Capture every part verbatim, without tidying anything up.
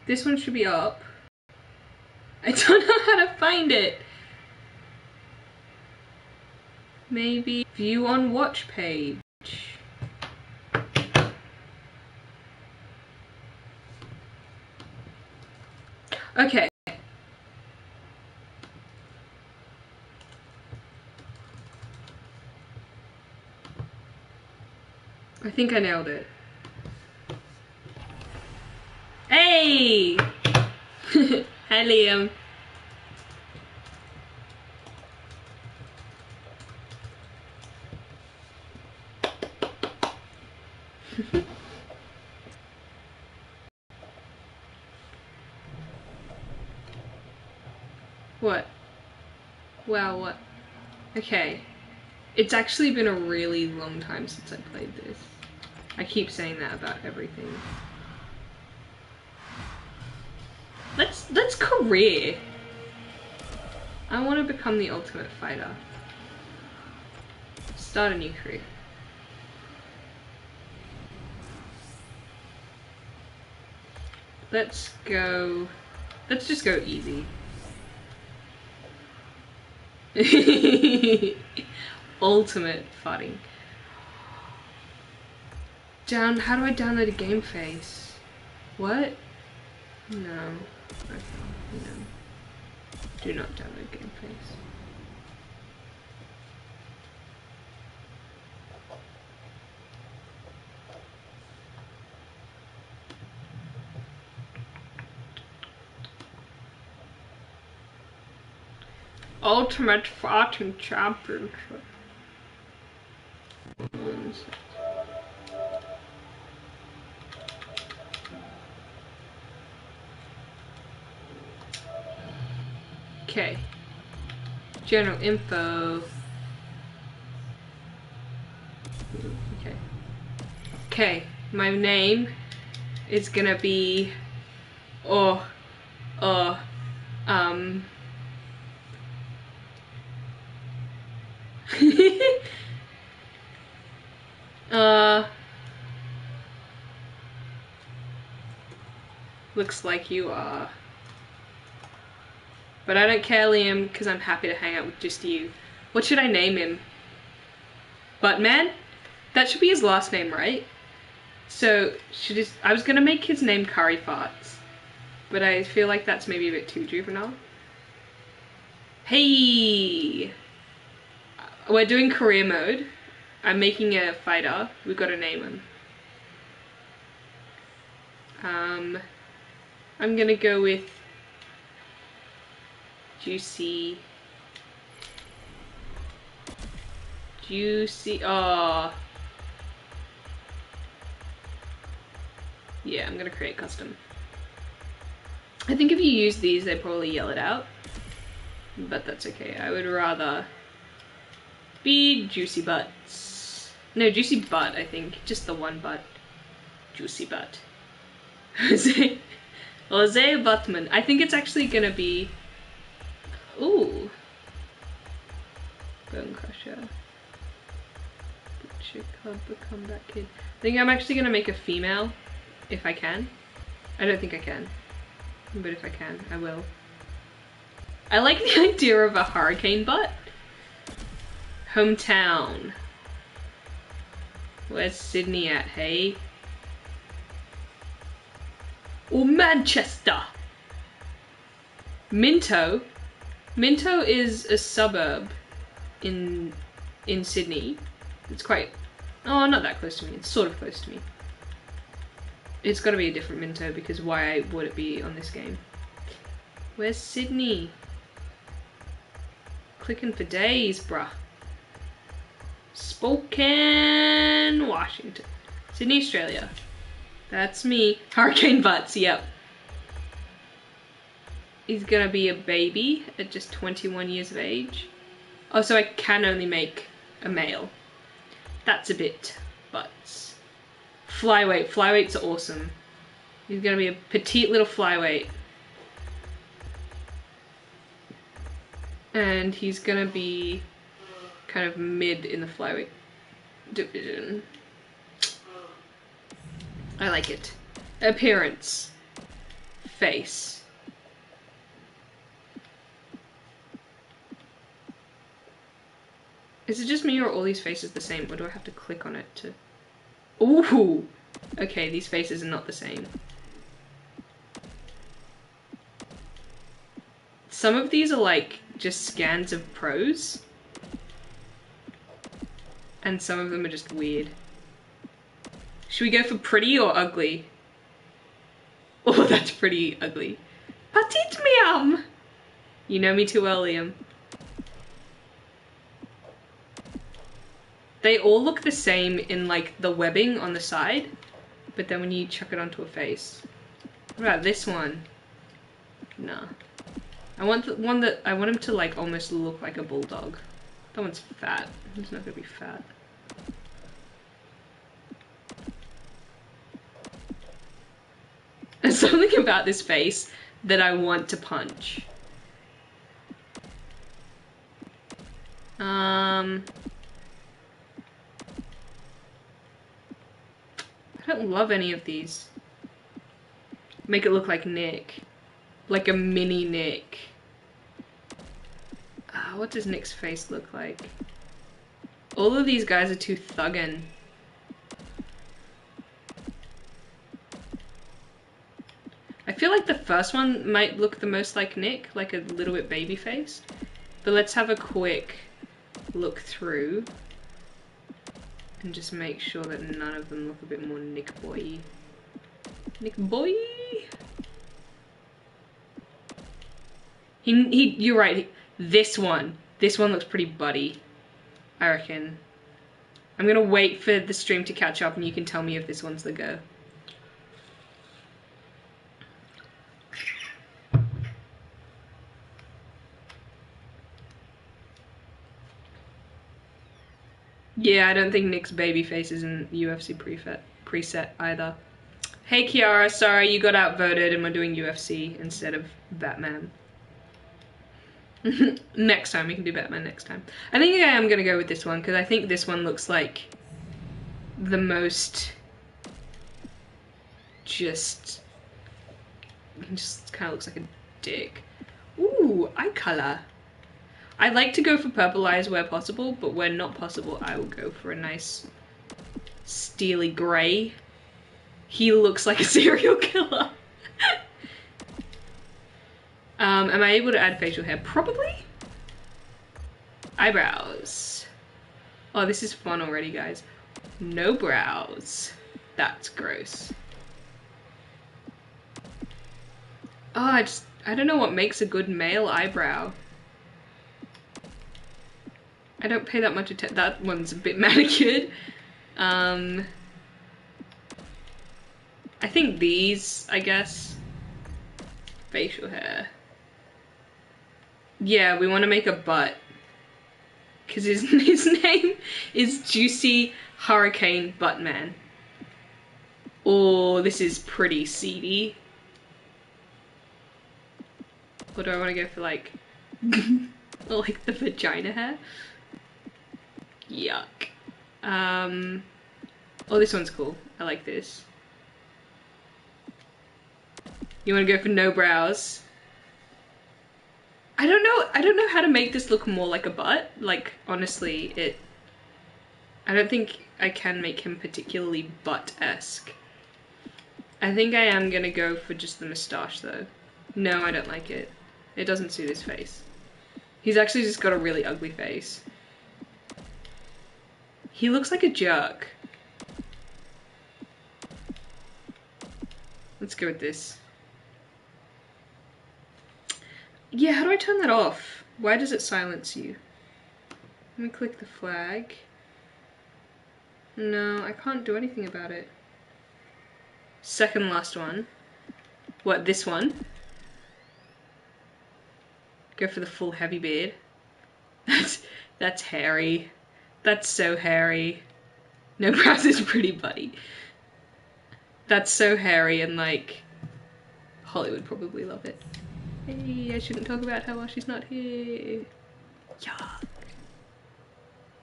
This one should be up. I don't know how to find it. Maybe view on watch page. Okay. I think I nailed it. Hey! Hi, Liam. What? Wow, what? Okay. It's actually been a really long time since I played this. I keep saying that about everything. Let's, let's career. I want to become the ultimate fighter. Start a new career. Let's go, let's just go easy. Ultimate fighting. Down, how do I download a game face? What? No. Okay, no. Do not download game face. Ultimate Fighting Championship. Okay. General info. Okay. Okay. My name is gonna be. Oh. Uh. Um. uh. Looks like you are. But I don't care, Liam, because I'm happy to hang out with just you. What should I name him? Buttman? That should be his last name, right? So, should his, I was gonna make his name Curry Farts, but I feel like that's maybe a bit too juvenile. Hey! We're doing career mode. I'm making a fighter. We've got to name him. Um, I'm gonna go with Juicy. Juicy. Oh. Yeah, I'm gonna create custom. I think if you use these, they probably yell it out. But that's okay. I would rather be Juicy Butts. No, Juicy Butt, I think. Just the one butt. Juicy Butt. Jose. Jose Buttman. I think it's actually gonna be. Ooh. Bone Crusher. Butcher Club, the Comeback Kid. I think I'm actually gonna make a female. If I can. I don't think I can. But if I can, I will. I like the idea of a hurricane butt. Hometown. Where's Sydney at, hey? Or Manchester. Minto. Minto is a suburb in in Sydney. It's quite, oh, not that close to me. It's sort of close to me. It's gotta be a different Minto because why would it be on this game? Where's Sydney? Clicking for days, bruh. Spokane, Washington. Sydney, Australia. That's me. Hurricane Butts, yep. He's gonna be a baby at just twenty-one years of age. Oh, so I can only make a male. That's a bit butts. Flyweight. Flyweights are awesome. He's gonna be a petite little flyweight. And he's gonna be kind of mid in the flyweight division. I like it. Appearance. face. Is it just me or are all these faces the same? Or do I have to click on it to... Ooh! Okay, these faces are not the same. Some of these are like just scans of prose. And some of them are just weird. Should we go for pretty or ugly? Oh, that's pretty ugly. Petite miam! You know me too well, Liam. They all look the same in like the webbing on the side, but then when you chuck it onto a face. What about this one? Nah. I want the one that, I want him to like almost look like a bulldog. That one's fat. He's not gonna be fat. There's something about this face that I want to punch. Um... I don't love any of these. Make it look like Nick. Like a mini Nick. Ah, what does Nick's face look like? All of these guys are too thuggin'. I feel like the first one might look the most like Nick, like a little bit baby faced. But let's have a quick look through. And just make sure that none of them look a bit more Nick boy-y. Nick boy! He, he, you're right, this one. This one looks pretty buddy, I reckon. I'm gonna wait for the stream to catch up and you can tell me if this one's the go. Yeah, I don't think Nick's baby face is in U F C preset, preset either. Hey Kiara, sorry you got outvoted and we're doing U F C instead of Batman. Next time, we can do Batman next time. I think I am gonna go with this one because I think this one looks like the most just, just kind of looks like a dick. Ooh, eye color. I like to go for purple eyes where possible, but where not possible, I will go for a nice steely gray. He looks like a serial killer. um, am I able to add facial hair? Probably. Eyebrows. Oh, this is fun already, guys. No brows. That's gross. Oh, I just, I don't know what makes a good male eyebrow. I don't pay that much attention. That one's a bit manicured. Um, I think these, I guess. Facial hair. Yeah, we want to make a butt. Because his, his name is Juicy Hurricane Buttman. Oh, this is pretty seedy. Or do I want to go for like, like the vagina hair? Yuck. Um, oh, this one's cool. I like this. You want to go for no brows? I don't know. I don't know how to make this look more like a butt. Like, honestly, it... I don't think I can make him particularly butt-esque. I think I am gonna go for just the moustache, though. No, I don't like it. It doesn't suit his face. He's actually just got a really ugly face. He looks like a jerk. Let's go with this. Yeah, how do I turn that off? Why does it silence you? Let me click the flag. No, I can't do anything about it. Second last one. What, this one? Go for the full heavy beard. That's, that's hairy. That's so hairy. No brows is pretty buddy. That's so hairy and like, Hollywood probably love it. Hey, I shouldn't talk about her while she's not here. Yuck.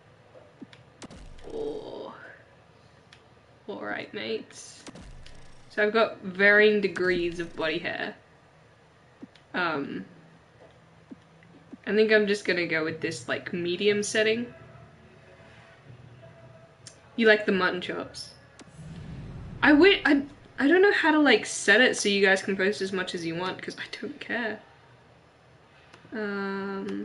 Oh. Alright, mates. Is So I've got varying degrees of body hair. Um, I think I'm just gonna go with this like medium setting. You like the mutton chops? I wait. I I don't know how to like set it so you guys can post as much as you want because I don't care. Um,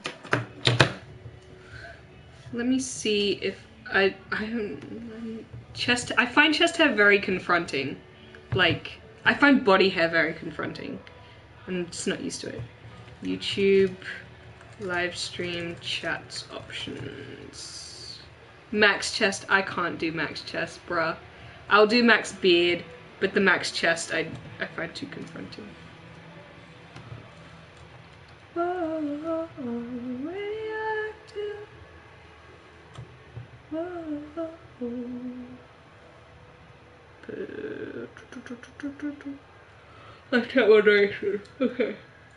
let me see if I I don't chest. I find chest hair very confronting. Like I find body hair very confronting. I'm just not used to it. YouTube live stream chats options. Max chest. I can't do max chest, bruh. I'll do max beard, but the max chest I I find too confronting. Whoa, radioactive. Whoa. Left hand moderation. Okay.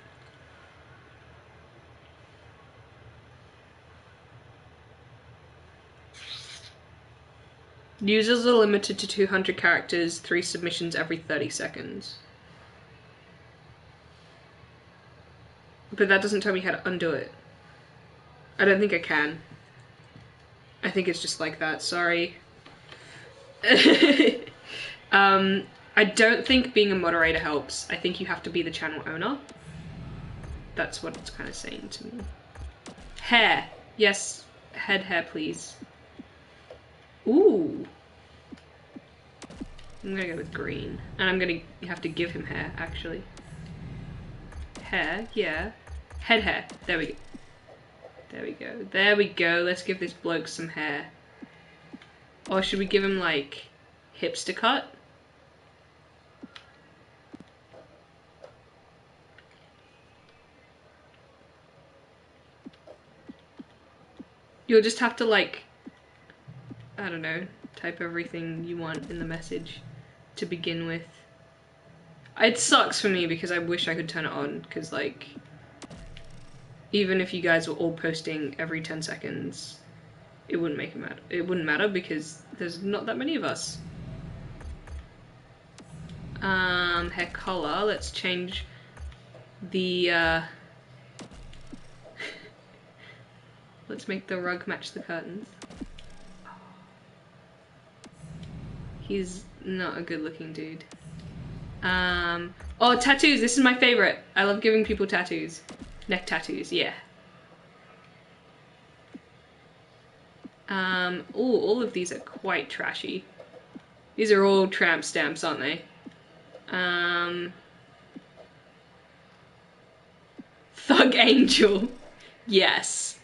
Users are limited to two hundred characters, three submissions every thirty seconds. But that doesn't tell me how to undo it. I don't think I can. I think it's just like that, sorry. um, I don't think being a moderator helps. I think you have to be the channel owner. That's what it's kind of saying to me. Hair. Yes, head hair, please. Ooh. I'm gonna go with green. And I'm gonna have to give him hair, actually. Hair, yeah. Head hair. There we go. There we go. There we go. Let's give this bloke some hair. Or should we give him, like, hipster cut? You'll just have to, like, I don't know, type everything you want in the message to begin with. It sucks for me because I wish I could turn it on, because, like, even if you guys were all posting every ten seconds, it wouldn't make it matter. It wouldn't matter because there's not that many of us. Um, hair color, let's change the, uh, let's make the rug match the curtains. He's not a good looking dude. Um, oh, tattoos, this is my favorite. I love giving people tattoos. Neck tattoos, yeah. Um, oh, all of these are quite trashy. These are all tramp stamps, aren't they? Um, Thug Angel, yes.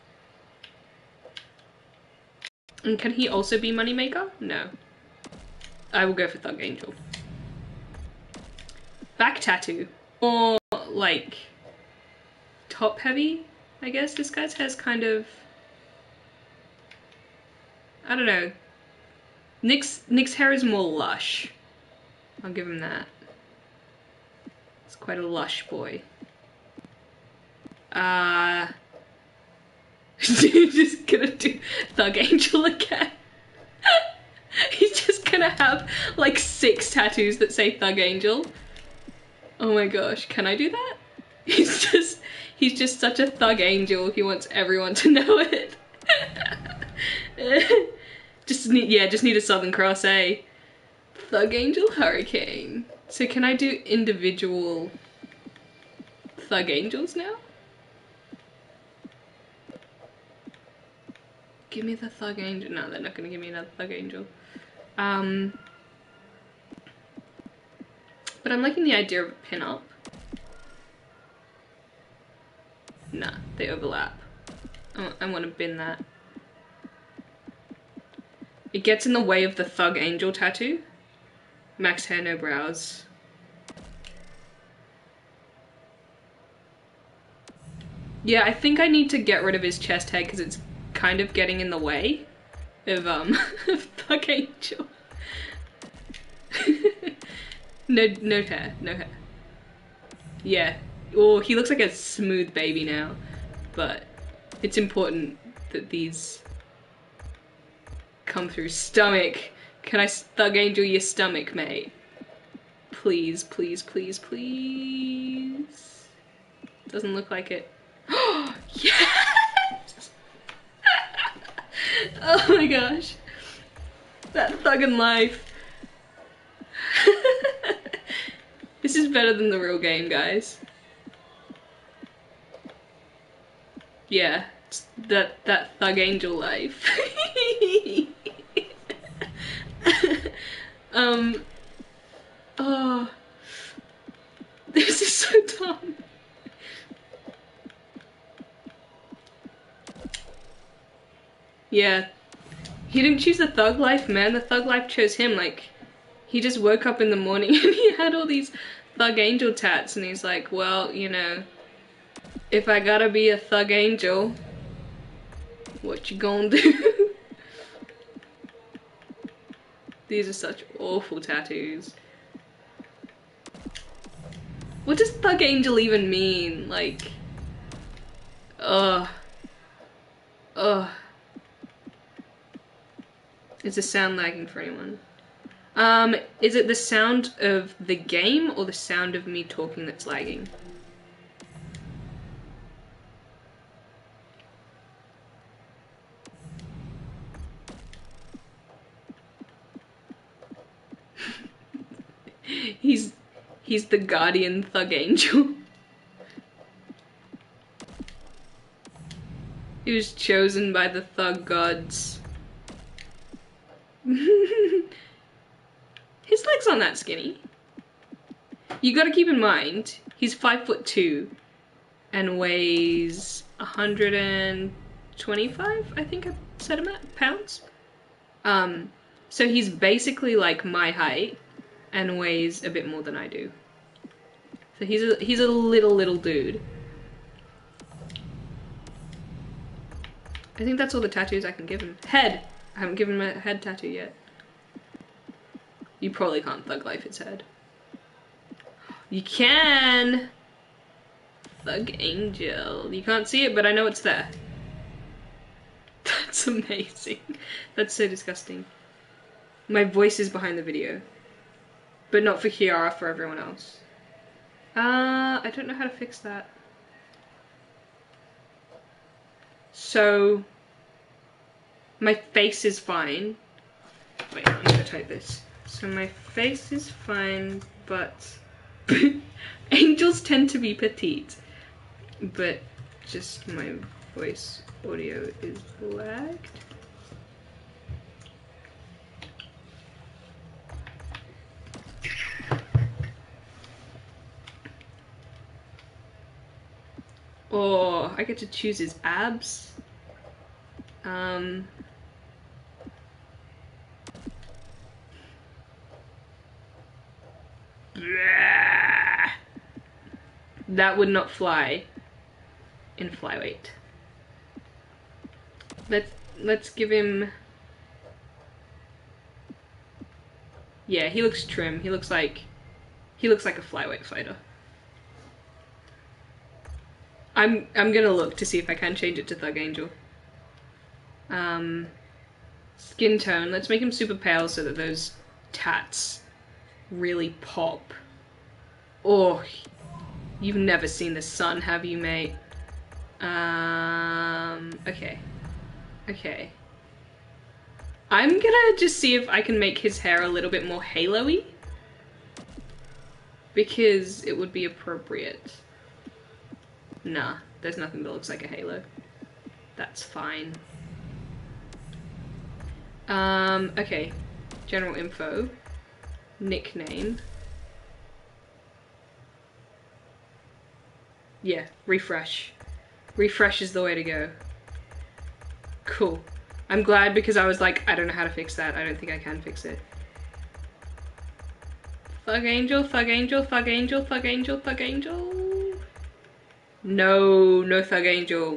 And can he also be Moneymaker? No. I will go for Thug Angel. Back tattoo. Or, like, top heavy, I guess. This guy's hair's kind of... I don't know. Nick's, Nick's hair is more lush. I'll give him that. It's quite a lush boy. Uh... just gonna do Thug Angel again. He's just gonna have like six tattoos that say Thug Angel. Oh my gosh, can I do that? He's just, he's just such a Thug Angel. He wants everyone to know it. Just need, yeah, just need a Southern Cross, eh? Thug Angel Hurricane. So can I do individual Thug Angels now? Give me the Thug Angel. No, they're not gonna give me another Thug Angel. Um, but I'm liking the idea of a pin-up. Nah, they overlap. I, I want to bin that. It gets in the way of the Thug Angel tattoo. Max hair, no brows. Yeah, I think I need to get rid of his chest hair because it's kind of getting in the way of um of Thug Angel. no no hair, no hair. Yeah. Oh, he looks like a smooth baby now. But it's important that these come through. Stomach. Can I Thug Angel your stomach, mate? Please, please, please, please. Doesn't look like it. Oh, yes! Oh my gosh. That Thuggin' Life. This is better than the real game, guys. Yeah, it's that, that Thug Angel life. um, oh, this is so dumb. Yeah, he didn't choose the thug life, man. The thug life chose him. Like, he just woke up in the morning and he had all these Thug Angel tats, and he's like, well, you know, if I gotta be a Thug Angel, what you gonna do? These are such awful tattoos. What does Thug Angel even mean? Like, ugh. Ugh. Is the sound lagging for anyone? Um, is it the sound of the game or the sound of me talking that's lagging? he's he's the guardian Thug Angel. He was chosen by the thug gods. His legs aren't that skinny. You gotta keep in mind, he's five foot two and weighs one hundred twenty-five, I think I said him at, pounds. Um, so he's basically like my height and weighs a bit more than I do. So he's a, he's a little, little dude. I think that's all the tattoos I can give him. Head! I haven't given him a head tattoo yet. You probably can't Thug Life its head. You can! Thug Angel. You can't see it, but I know it's there. That's amazing. That's so disgusting. My voice is behind the video. But not for Kiara, for everyone else. Uh, I don't know how to fix that. So, my face is fine. Wait, I'm gonna type this. So my face is fine, but angels tend to be petite. But just my voice audio is lagged. Oh, I get to choose his abs. Um... That would not fly in flyweight. Let's let's give him. Yeah, he looks trim. He looks like he looks like a flyweight fighter. I'm I'm gonna look to see if I can change it to Thug Angel. Um, skin tone. Let's make him super pale so that those tats really pop. Oh, you've never seen the sun, have you, mate? Um, okay. Okay. I'm gonna just see if I can make his hair a little bit more halo-y. Because it would be appropriate. Nah, there's nothing that looks like a halo. That's fine. Um, okay. General info. Nickname. Yeah, refresh. Refresh is the way to go. Cool. I'm glad because I was like, I don't know how to fix that. I don't think I can fix it. Thug Angel, Thug Angel, Thug Angel, Thug Angel, Thug Angel. No, no Thug Angel.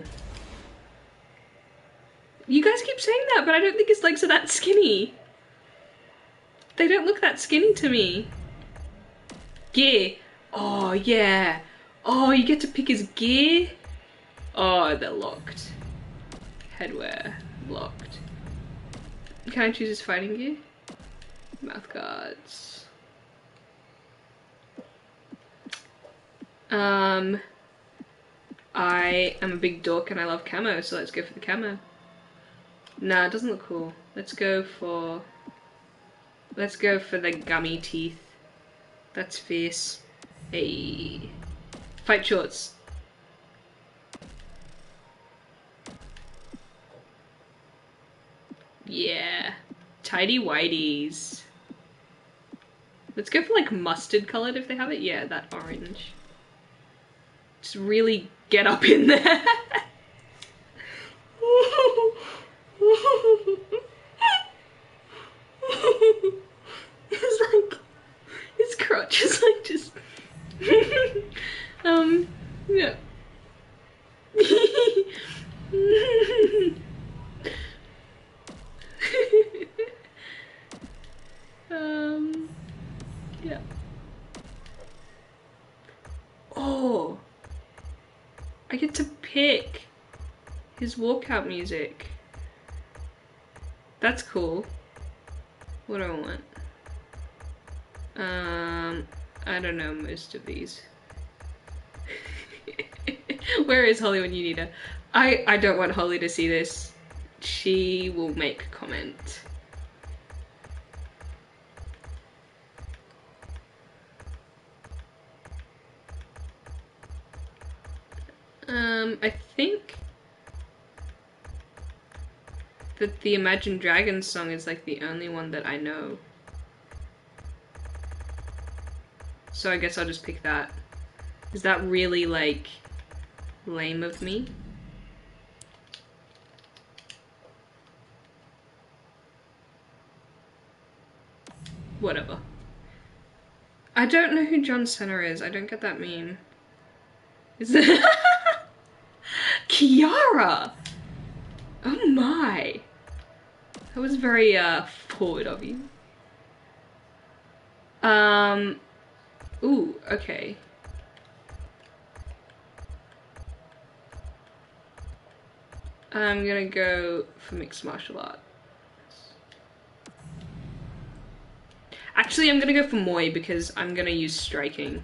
You guys keep saying that, but I don't think his legs are that skinny. They don't look that skinny to me. Gear. Oh, yeah. Oh, you get to pick his gear? Oh, they're locked. Headwear. Locked. Can I choose his fighting gear? Mouth guards. Um, I am a big dork and I love camo, so let's go for the camo. Nah, it doesn't look cool. Let's go for... Let's go for the gummy teeth. That's fierce. Hey. Fight shorts. Yeah. Tidy whities. Let's go for like mustard colored if they have it. Yeah, that orange. Just really get up in there. It's like, his crotch is like just, um, yeah. um, yeah. Oh, I get to pick his walkout music. That's cool. What do I want? Um, I don't know most of these. Where is Holly when you need her? I, I don't want Holly to see this. She will make comment. Um, I think that the Imagine Dragons song is like the only one that I know. So I guess I'll just pick that. Is that really like lame of me? Whatever. I don't know who John Cena is. I don't get that meme. Is it? Kiara! Oh my. That was very uh forward of you. Um ooh, okay. I'm gonna go for mixed martial arts. Actually, I'm gonna go for Muay because I'm gonna use striking.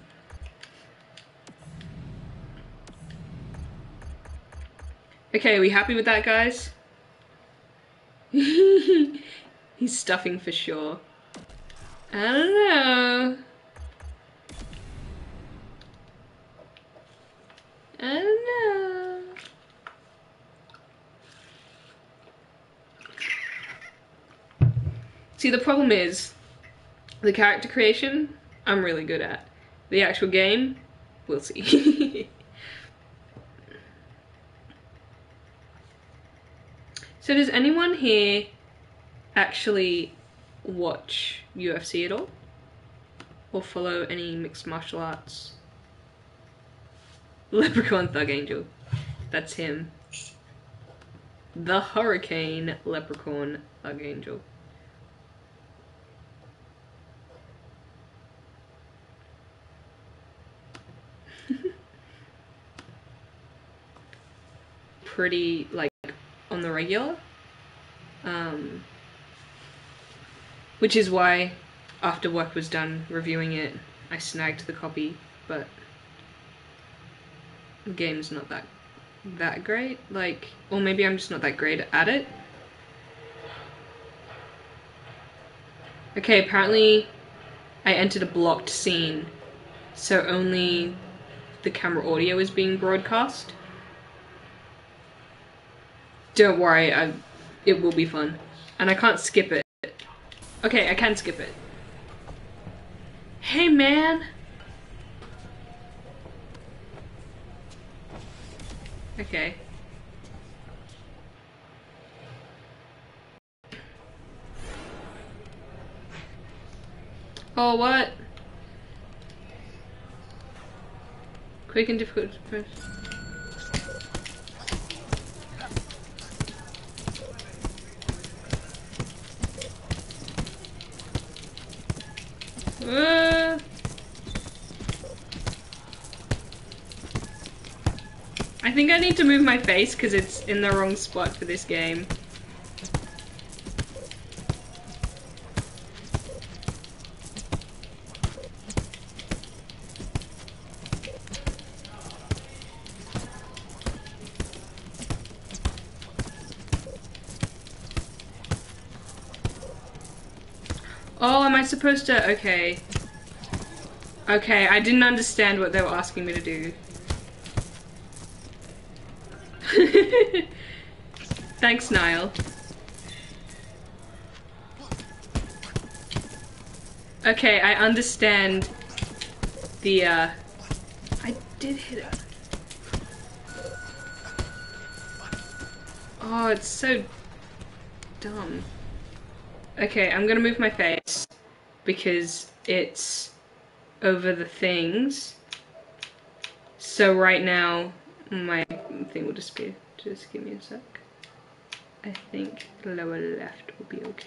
Okay, are we happy with that, guys? He's stuffing for sure. I don't know. I don't know. See, the problem is, the character creation, I'm really good at. The actual game, we'll see. So does anyone here actually watch U F C at all? Or follow any mixed martial arts? Leprechaun Thug Angel. That's him. The Hurricane Leprechaun Thug Angel. Pretty, like, on the regular. Um, which is why, after work was done reviewing it, I snagged the copy, but the game's not that that great. Like, or maybe I'm just not that great at it. Okay, apparently I entered a blocked scene, so only the camera audio is being broadcast. Don't worry, I, it will be fun. And I can't skip it. Okay, I can skip it. Hey, man! Okay. Oh, what? Quick and difficult to press. Uh, I think I need to move my face because it's in the wrong spot for this game. Oh, am I supposed to? Okay. Okay, I didn't understand what they were asking me to do. Thanks, Niall. Okay, I understand the, uh... I did hit it. Oh, it's so dumb. Okay, I'm gonna move my face because it's over the things. So right now, my thing will disappear. Just give me a sec. I think lower left will be okay.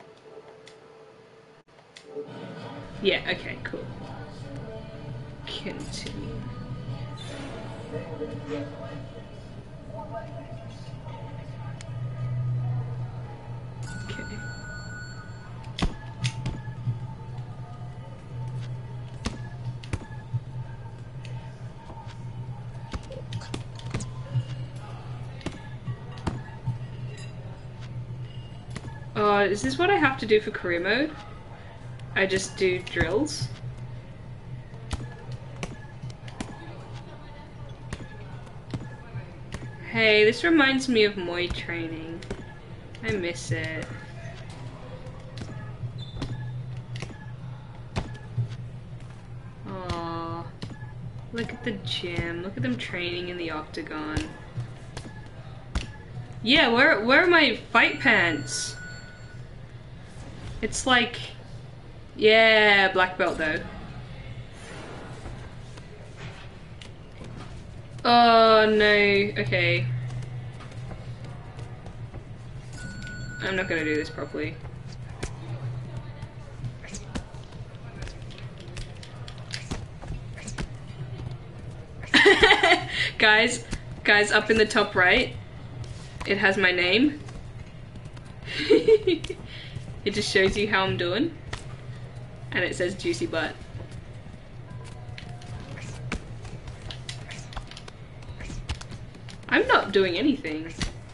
Yeah, okay, cool. Continue. Okay. Uh, is this what I have to do for career mode? I just do drills? Hey, this reminds me of Muay training. I miss it. Aww. Look at the gym. Look at them training in the octagon. Yeah, where where are my fight pants? It's like, yeah, black belt though. Oh no, okay. I'm not gonna do this properly. guys, guys, up in the top right, it has my name. It just shows you how I'm doing. And it says Juicy Butt. I'm not doing anything.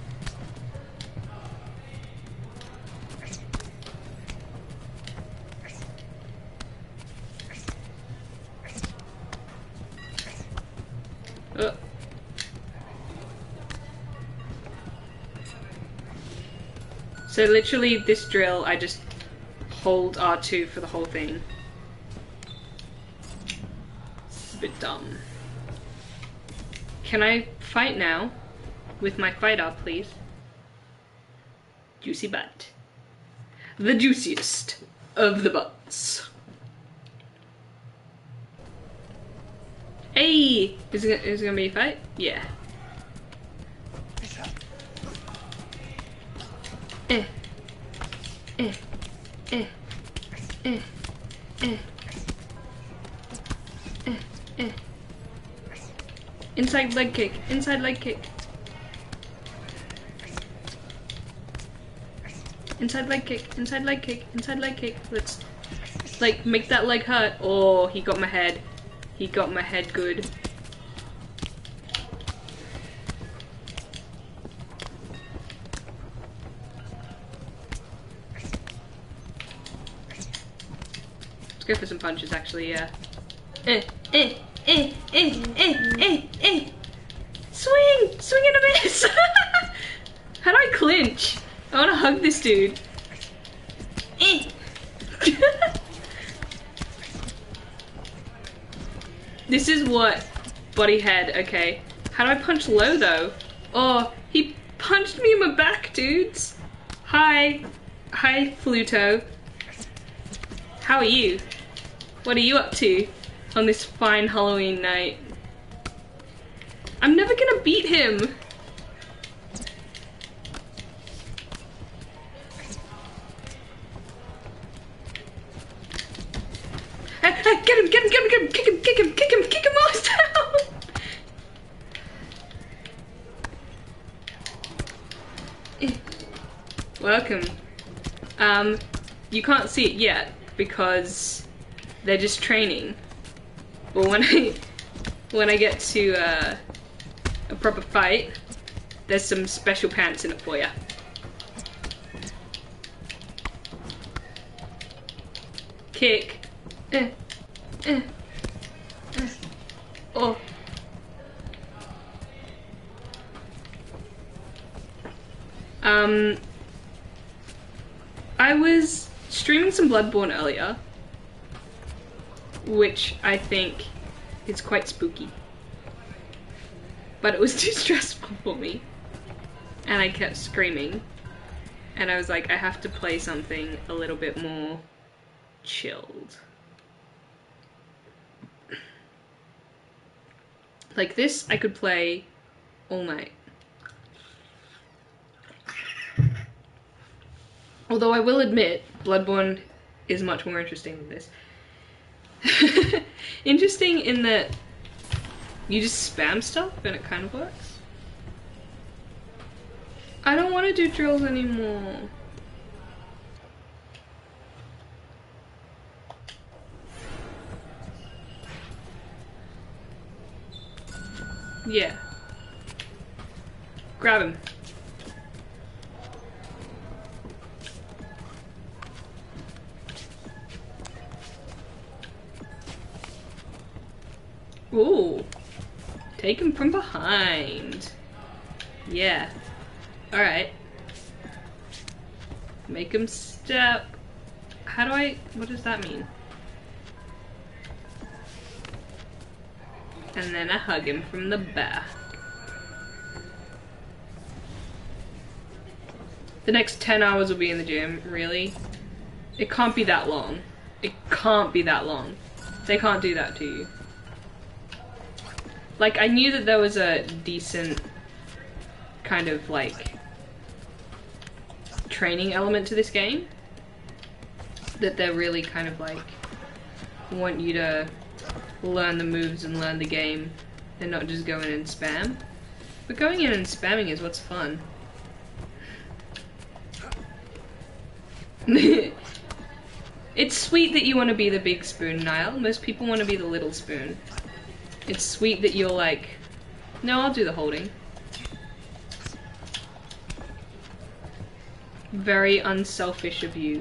Oh. So literally this drill, I just hold R two for the whole thing. It's a bit dumb. Can I fight now? With my fight up, please. Juicy butt. The juiciest of the butts. Hey! Is it, is it gonna be a fight? Yeah. Eh. Eh. Eh. Eh. Eh. Eh. Eh. Inside leg kick. Inside leg kick. Inside leg kick. Inside leg kick. Inside leg kick. Let's, like, make that leg hurt. Oh, he got my head. He got my head good. Let's go for some punches, actually, yeah. Eh, eh, eh, eh, eh, eh, eh. Swing! Swing and a miss! How do I clinch? I wanna hug this dude. Eh. This is what body head, okay. How do I punch low though? Oh, he punched me in my back, dudes. Hi. Hi, Fluto. How are you? What are you up to on this fine Halloween night? I'm never gonna beat him. Hey, hey, get him, get him, get him, get him, kick him, kick him, kick him, kick him all down. Welcome. Um, you can't see it yet because they're just training. But when I when I get to uh, a proper fight, there's some special pants in it for ya. kick. Eh, eh, eh. Oh. Um, I was streaming some Bloodborne earlier, which I think is quite spooky. But it was too stressful for me, and I kept screaming, and I was like, I have to play something a little bit more chilled. Like this, I could play all night. Although I will admit, Bloodborne is much more interesting than this. Interesting in that you just spam stuff and it kind of works. I don't want to do drills anymore. Yeah. Grab him. Ooh. Take him from behind. Yeah. Alright. Make him step. How do I... what does that mean? And then I hug him from the back. The next ten hours will be in the gym, really? It can't be that long. It can't be that long. They can't do that to you. Like, I knew that there was a decent kind of, like, training element to this game. That they're really kind of, like, want you to learn the moves and learn the game and not just go in and spam. But going in and spamming is what's fun. It's sweet that you want to be the big spoon, Niall. Most people want to be the little spoon. It's sweet that you're like, no, I'll do the holding. Very unselfish of you.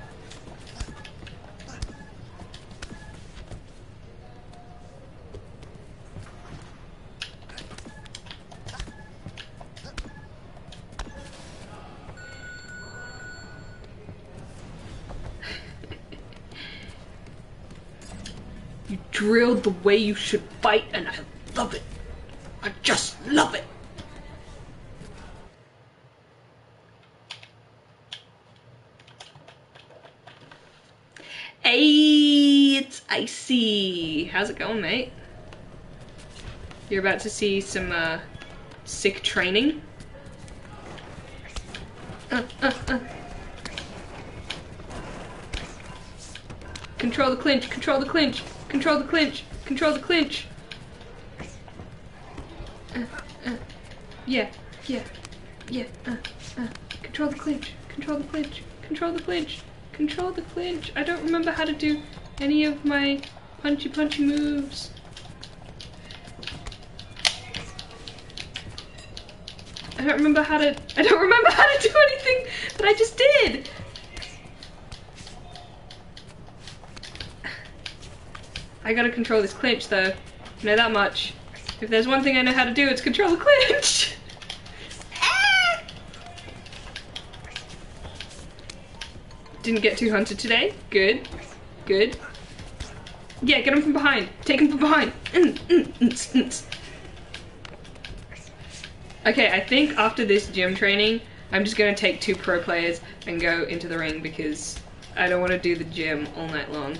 You drilled the way you should fight, and I love it. I just love it. Hey, it's Icy. How's it going, mate? You're about to see some uh, sick training. Uh, uh, uh. Control the clinch, control the clinch. Control the clinch! Control the clinch! Uh, uh, yeah, yeah, yeah, uh, uh. Control the clinch! Control the clinch! Control the clinch! Control the clinch! I don't remember how to do any of my punchy punchy moves. I don't remember how to- I don't remember how to do anything that I just did! I gotta control this clinch though. I know that much. If there's one thing I know how to do, it's control the clinch! Ah! Didn't get too hunted today. Good. Good. Yeah, get him from behind. Take him from behind. Mm, mm, mm, mm, mm. Okay, I think after this gym training, I'm just gonna take two pro players and go into the ring because I don't want to do the gym all night long.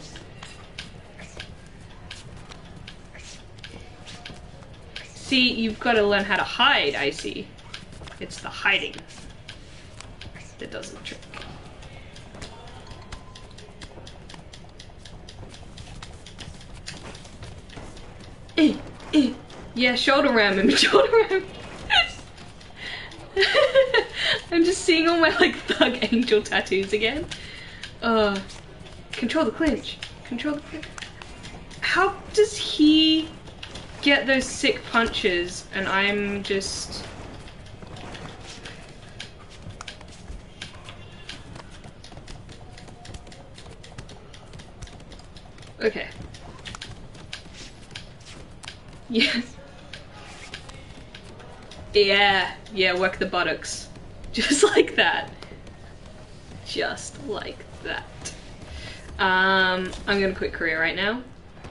See, you've got to learn how to hide, Icy. It's the hiding that does the trick. Eh, eh. Yeah, shoulder ram him, shoulder ram. I'm just seeing all my like thug angel tattoos again. Uh, control the clinch. Control the clinch. How does he get those sick punches and I'm just... Okay. Yes. Yeah, yeah, work the buttocks. Just like that. Just like that. Um, I'm gonna quit Korea right now.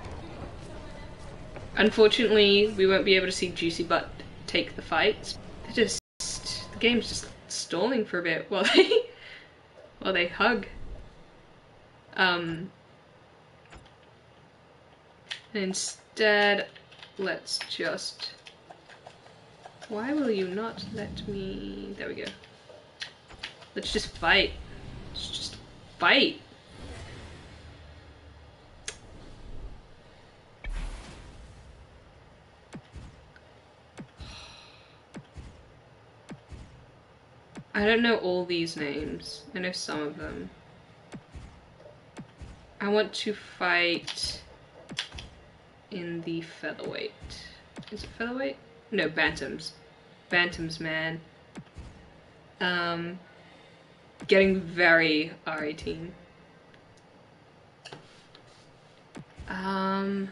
Unfortunately, we won't be able to see Juicy Butt take the fights. They're just, the game's just stalling for a bit while they, while they hug. Um, instead, let's just, why will you not let me, there we go. Let's just fight. Let's just fight. I don't know all these names. I know some of them. I want to fight in the featherweight. Is it featherweight? No, bantams. Bantams, man. Um, getting very R eighteen. Um,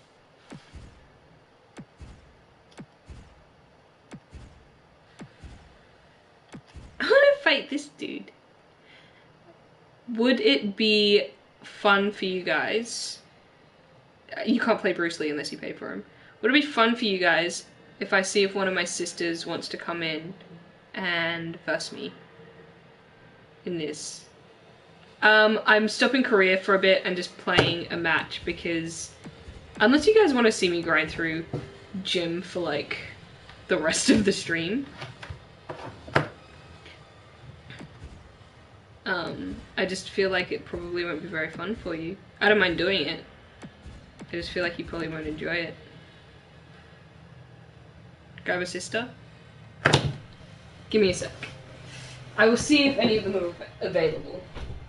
I want to fight this dude. Would it be fun for you guys? You can't play Bruce Lee unless you pay for him. Would it be fun for you guys if I see if one of my sisters wants to come in and verse me in this? Um, I'm stopping Korea for a bit and just playing a match because unless you guys want to see me grind through gym for like the rest of the stream, um, I just feel like it probably won't be very fun for you. I don't mind doing it. I just feel like you probably won't enjoy it. Grab a sister. Give me a sec. I will see if any of them are available.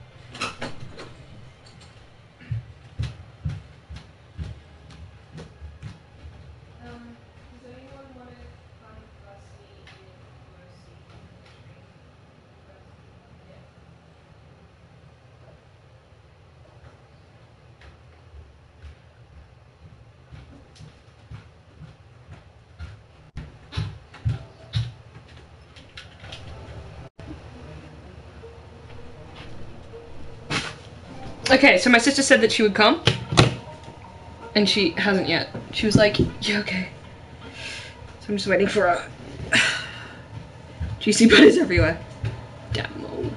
Okay, so my sister said that she would come, and she hasn't yet. She was like, "Yeah, okay." So I'm just waiting for her. Juicy butt is everywhere. Damn old.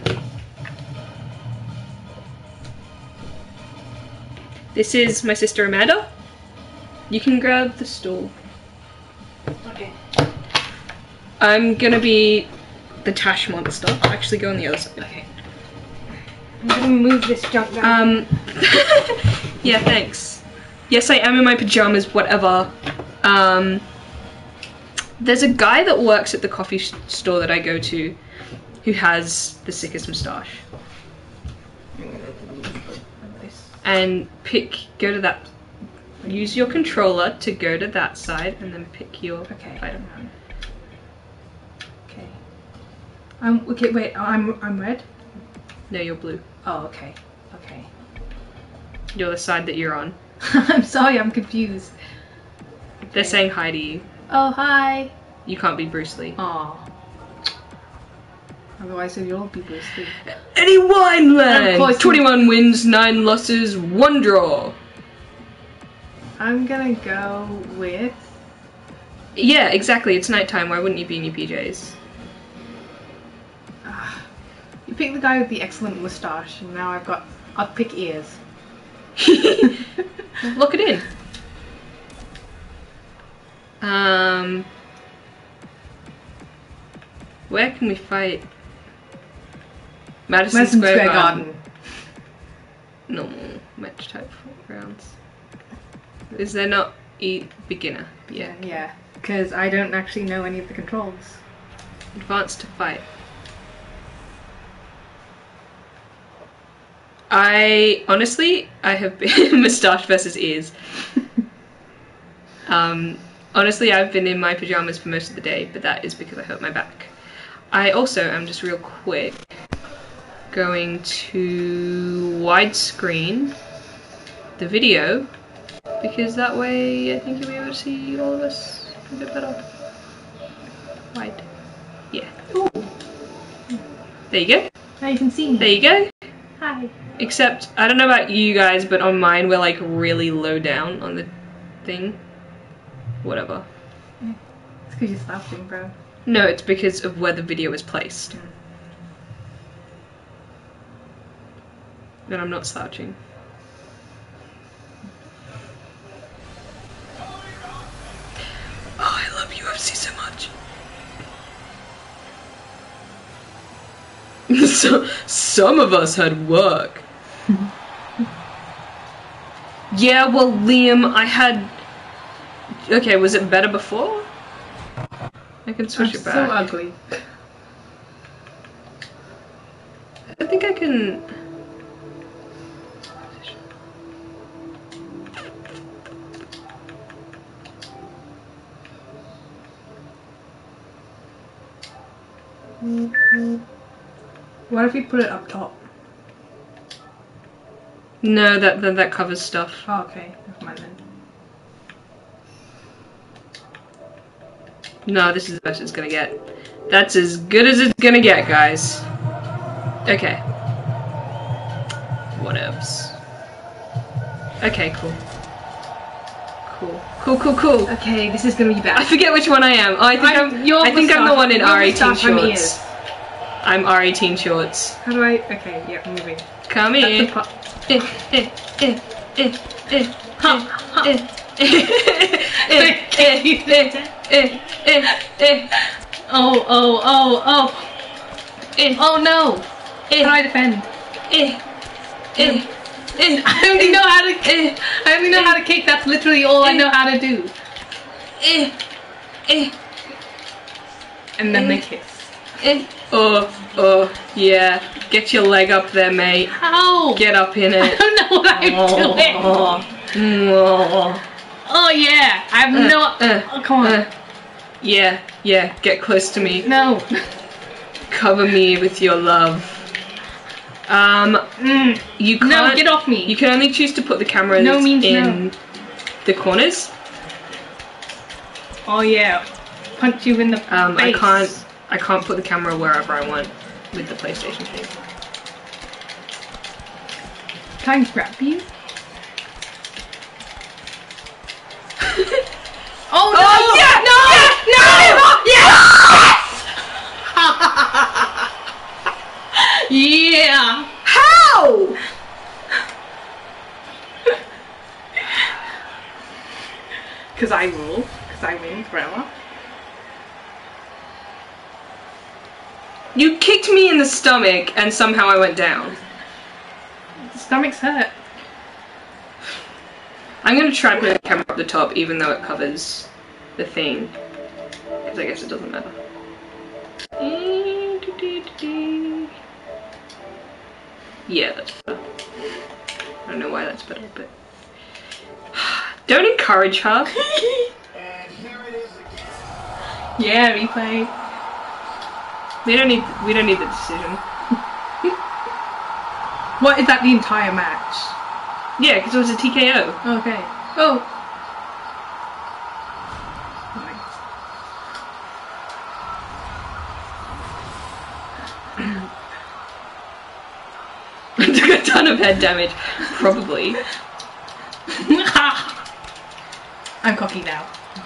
This is my sister Amanda. You can grab the stool. Okay. I'm gonna be the Tash monster. Actually, go on the other side. Okay. I'm gonna move this junk down. Um, yeah, thanks. Yes, I am in my pajamas, whatever. Um, there's a guy that works at the coffee sh store that I go to who has the sickest moustache. And pick, go to that, use your controller to go to that side and then pick your okay. item. Okay. Um, okay, wait, I'm, I'm red? No, you're blue. Oh, okay. Okay. You're the side that you're on. I'm sorry, I'm confused. They're saying hi to you. Oh, hi. You can't be Bruce Lee. Aw. Otherwise, you'll be Bruce Lee. Eddie Wineland! twenty-one wins, nine losses, one draw. I'm gonna go with... Yeah, exactly. It's nighttime. Why wouldn't you be in your P Js? Uh, you picked the guy with the excellent moustache, and now I've got... I'll pick ears. Lock it in. Um... Where can we fight? Madison, Madison Square, Square Garden. Garden. Normal match type rounds. Is there not e beginner? Yeah, yeah. Because I don't actually know any of the controls. Advanced to fight. I honestly, I have been moustache versus ears. um, honestly, I've been in my pajamas for most of the day, but that is because I hurt my back. I also am just real quick going to widescreen the video, because that way I think you'll be able to see all of us a bit better. Right. Yeah. Ooh. There you go. Now you can see me. There you go. Hi. Except, I don't know about you guys, but on mine we're like really low down on the thing. Whatever. It's because you're slouching, bro. No, it's because of where the video is placed. Mm. And I'm not slouching. Oh, I love U F C so much. So, some of us had work. Yeah, well, Liam, I had... Okay, was it better before? I can switch I'm it back. so ugly. I think I can... What if you put it up top? No, that, that, that covers stuff. Oh, okay. Never mind then. No, this is the best it's gonna get. That's as good as it's gonna get, guys. Okay. Whatevs. Okay, cool. Cool. Cool, cool, cool. Okay, this is gonna be bad. I forget which one I am. Oh, I think I'm, I'm- you're I think I'm the moustache- one in you're R eighteen moustache, I'm shorts. ears. I'm R eighteen shorts. How do I? Okay, yeah, I'm moving. Come That's here. the part. Eh, eh, eh, eh, eh, Huh, huh. eh, eh, eh, eh, eh, eh, eh, Oh, oh, oh, oh. eh, Oh no! eh, How do I defend? eh, eh, eh, I only know how to eh, I only know how to kick, that's literally all I know how to do. eh, eh, And then they Eh. kiss. eh. Oh, oh, yeah. Get your leg up there, mate. How? Get up in I it. don't know what I'm doing. Oh, oh, Oh yeah, I have Uh, no. uh, oh, come on. uh. Yeah, yeah. Get close to me. No. Cover me with your love. Um, Mm. you can't. No, get off me. You can only choose to put the cameras No means in no. the corners. Oh yeah, punch you in the Um, I face. can't. I can't put the camera wherever I want with the PlayStation thing. Can I grab you? Oh no! Oh, yeah! No! Yeah! Yeah! How? Cause I rule. Cause I win forever. You kicked me in the stomach and somehow I went down. Stomachs hurt. I'm gonna try putting the camera up the top even though it covers the thing. Because I guess it doesn't matter. Yeah, that's better. I don't know why that's better, but... Don't encourage her. Yeah, replay. We don't need we don't need the decision. What, is that the entire match? Yeah, because it was a T K O. Okay. Oh. I took a ton of head damage. Probably. I'm cocky now.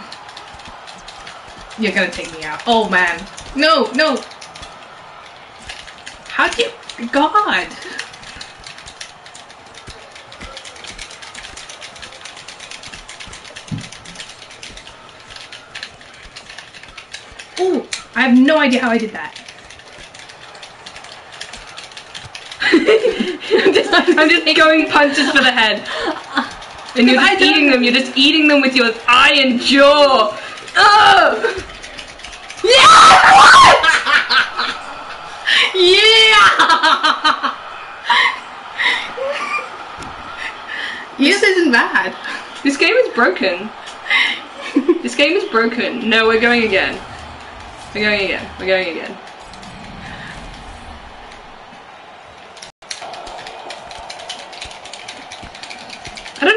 You're gonna take me out. Oh man. No, no. How do you... God. Oh, I have no idea how I did that. I'm, just, I'm just going punches for the head. And you're I just don't- eating them, you're just eating them with your iron jaw. Ugh! Yeah! This isn't bad. This game is broken. This game is broken. No, we're going again. We're going again. We're going again. I don't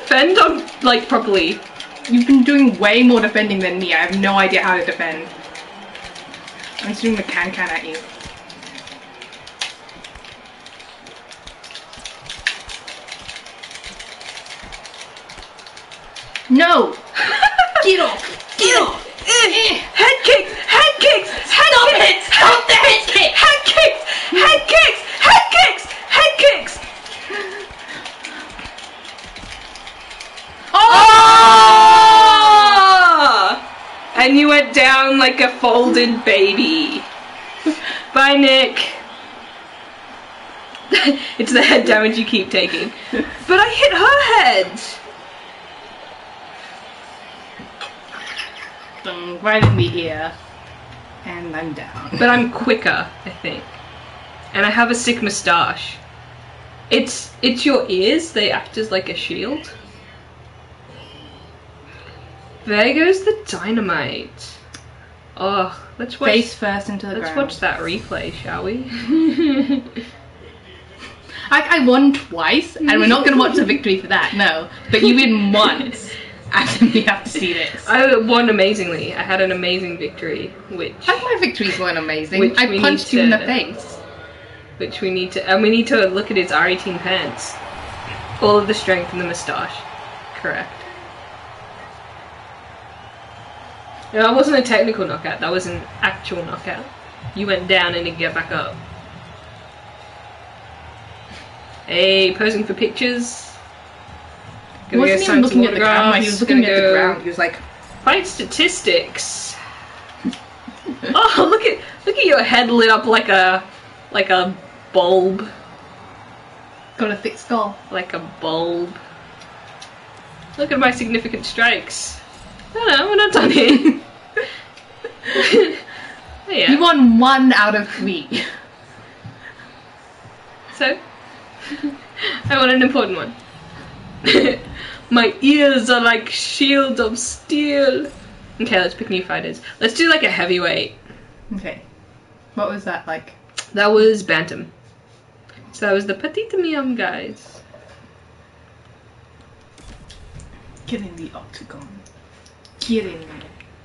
defend on, like, properly? You've been doing way more defending than me. I have no idea how to defend. I'm just doing the can-can at you. No! Get off! Get off! Head kicks! Head kicks! Head Stop kicks! it! Stop the head kick! Head kicks! Head kicks! Head kicks! Head kicks! Oh! And you went down like a folded baby. Bye, Nick. It's the head damage you keep taking. But I hit her head. Um, riding me here, and I'm down. But I'm quicker, I think. And I have a sick moustache. It's it's your ears, they act as like a shield. There goes the dynamite. Oh, let's watch Face first into the Let's ground. watch that replay, shall we? I, I won twice, and we're not going to watch the victory for that, no. But you win once, and then we have to see this. I won amazingly. I had an amazing victory, which Like my victories weren't amazing. Which I we punched need you in to- the face. which we need to and we need to look at his R eighteen pants. All of the strength in the moustache. Correct. No, that wasn't a technical knockout, that was an actual knockout. You went down and you get back up. Hey, posing for pictures. He wasn't even looking at the camera, he was looking at the go ground. He was like, Fight statistics. Oh, look at look at your head lit up like a like a bulb, got a thick skull. like a bulb. Look at my significant strikes. No, no, we're not done here. Yeah. You won one out of three. So, I want an important one. My ears are like shield of steel. Okay, let's pick new fighters. Let's do like a heavyweight. Okay. What was that like? That was Bantam. So that was the Petite Miam guys. Get in the octagon. Get in there.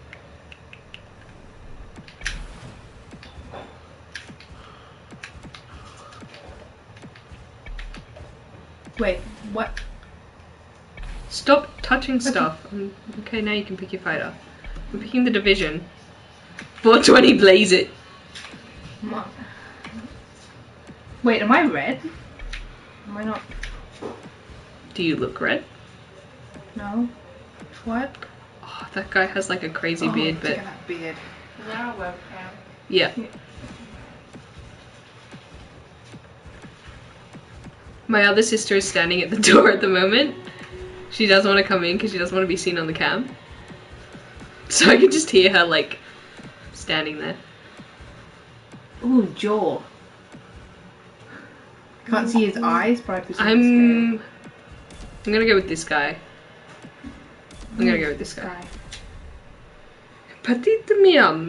Wait, what? Stop touching stuff. Um, okay, now you can pick your fighter. I'm picking the division. four twenty blaze it. What? Wait, am I red? Am I not? Do you look red? No. What? Oh, that guy has like a crazy beard, oh, but look at that beard. Wow, webcam. yeah. My other sister is standing at the door at the moment. She doesn't want to come in because she doesn't want to be seen on the cam. So I can just hear her like standing there. Ooh, jaw. Can't see his eyes, but I presume I'm I'm gonna go with this guy. I'm gonna go with this guy. Petite Miam.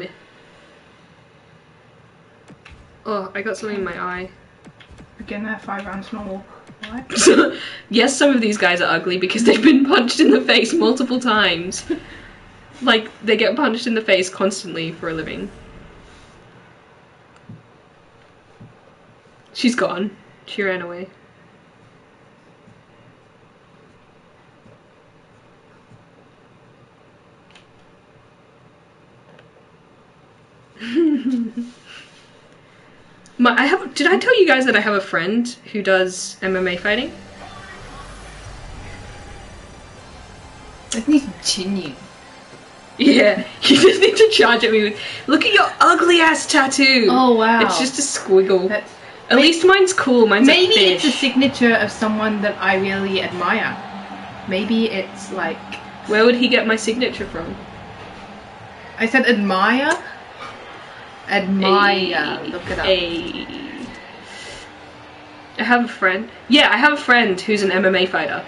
Oh, I got something in my eye. Again, that five rounds normal. What? Yes, some of these guys are ugly because they've been punched in the face multiple times. Like, they get punched in the face constantly for a living. She's gone. She ran away. My, I have. Did I tell you guys that I have a friend who does M M A fighting? I think he's chin you. Yeah, you just need to charge at me with. Look at your ugly ass tattoo. Oh wow. It's just a squiggle. That's, At least mine's cool. Mine's maybe a it's a fish. signature of someone that I really admire. Maybe it's like Where would he get my signature from? I said admire. Admire. A- Look it up. a- I have a friend. Yeah, I have a friend who's an M M A fighter.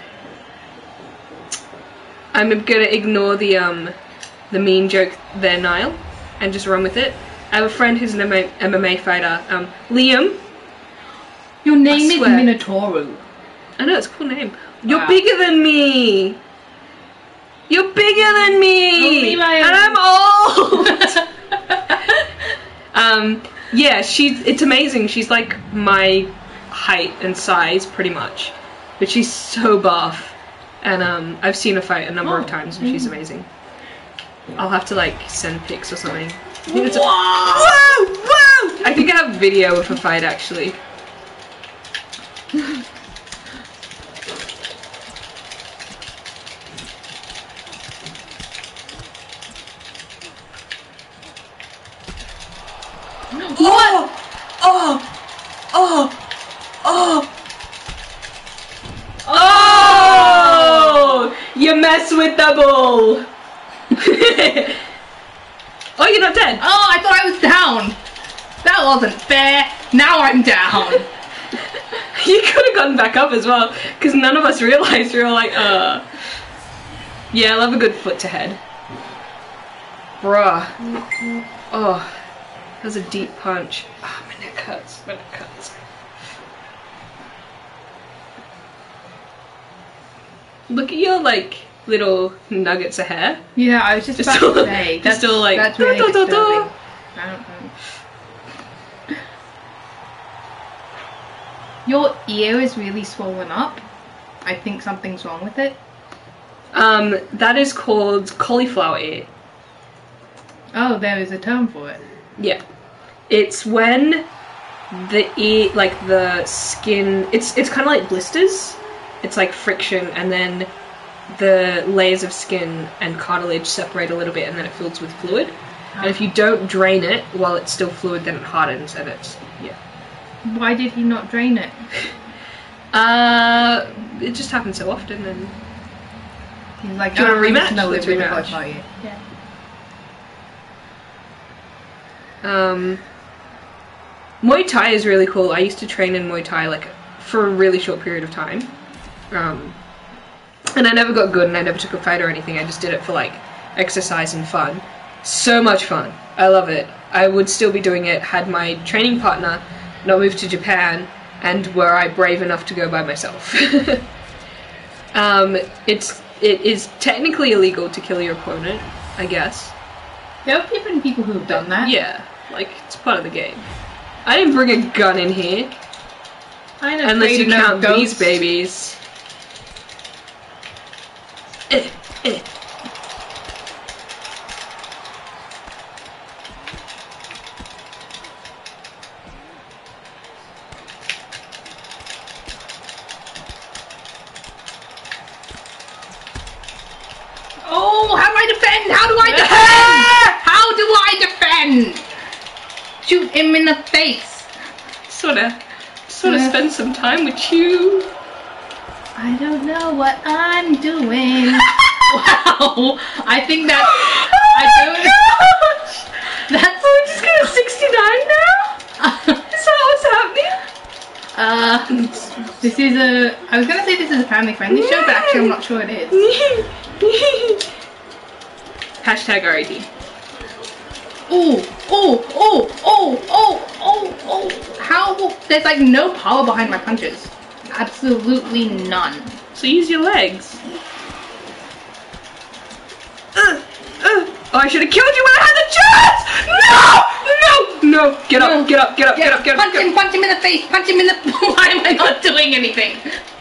I'm gonna ignore the um, the mean joke there, Niall, and just run with it. I have a friend who's an M M A fighter. Um, Liam. Your name I is swear. Minotauru. I know, it's a cool name. You're Wow. bigger than me. You're bigger than me. Only my And I'm old. um, yeah, she's, it's amazing. She's like my height and size, pretty much. But she's so buff. And um, I've seen her fight a number Oh. of times, and she's amazing. I'll have to like send pics or something. I think it's a- Whoa! Whoa! Whoa! I think I have video of her fight actually. What? Oh! Oh! Oh! Oh! You mess with the ball! Oh, you're not dead! Oh, I thought I was down. That wasn't fair. Now I'm down. You could have gotten back up as well, because none of us realized. We were like, uh. Yeah, I love a good foot to head. Bruh. Oh. That was a deep punch. Ah, my neck hurts. My neck hurts. Look at your, like, little nuggets of hair. Yeah, I was just Just about all- to say. just That's, all like, that's da, really da, da, da. disturbing. I don't know. Your ear is really swollen up. I think something's wrong with it. Um, that is called cauliflower ear. Oh, there is a term for it. Yeah. It's when the ear, like the skin, it's it's kind of like blisters. It's like friction, and then the layers of skin and cartilage separate a little bit, and then it fills with fluid. And if you don't drain it while it's still fluid, then it hardens, and it's, yeah. Why did he not drain it? Uh, it just happens so often, and He's like, Do you want a "Oh, rematch? No, Let's we're really rematch. close, are you?" Yeah. Um, Muay Thai is really cool. I used to train in Muay Thai like for a really short period of time. Um, and I never got good and I never took a fight or anything. I just did it for like exercise and fun. So much fun. I love it. I would still be doing it had my training partner not moved to Japan and were I brave enough to go by myself. um, it's, it is technically illegal to kill your opponent, I guess. There have been people who have done that. Yeah, like, it's part of the game. I didn't bring a gun in here, I'm unless afraid you of no count these ghosts. babies. Eh, eh. Oh, how do I defend? How do I defend? How do I defend? Shoot him in the face. Sorta, sorta Yeah. spend some time with you. I don't know what I'm doing. Wow, I think that I don't. Gosh! That's I'm just gonna sixty-nine now? Is that what's happening? uh, this is a. I was gonna say this is a family-friendly show, but actually I'm not sure it is. Hashtag R A D. Oh, oh, oh, oh, oh, oh, oh! How? There's like no power behind my punches. Absolutely none. So use your legs. Uh, uh. Oh, I should have killed you when I had the chance! No! No! No! Get up, No. get up, get up, get up, get up. Punch Get him! up. Punch him in the face! Punch him in the. Why am I not doing anything?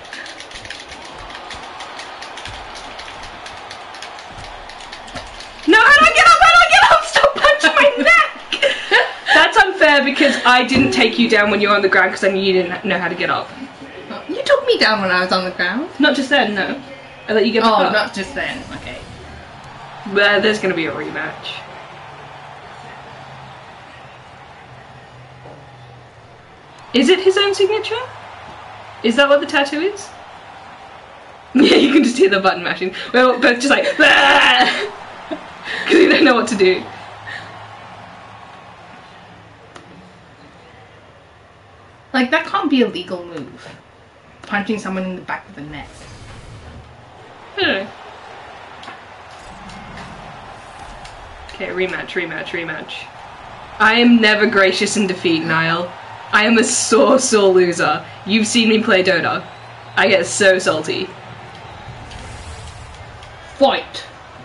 No, how do I get up? How do I get up? Stop punching my neck! That's unfair because I didn't take you down when you were on the ground because I knew you didn't know how to get up. You took me down when I was on the ground. Not just then, no. I let you get back Oh, up. not just then. Okay. But there's gonna be a rematch. Is it his own signature? Is that what the tattoo is? Yeah, you can just hear the button mashing. Well, but just like, because you don't know what to do. Like, that can't be a legal move. Punching someone in the back of the neck. I don't know. Okay, rematch, rematch, rematch. I am never gracious in defeat, Niall. I am a sore, sore loser. You've seen me play Dota. I get so salty. Fight.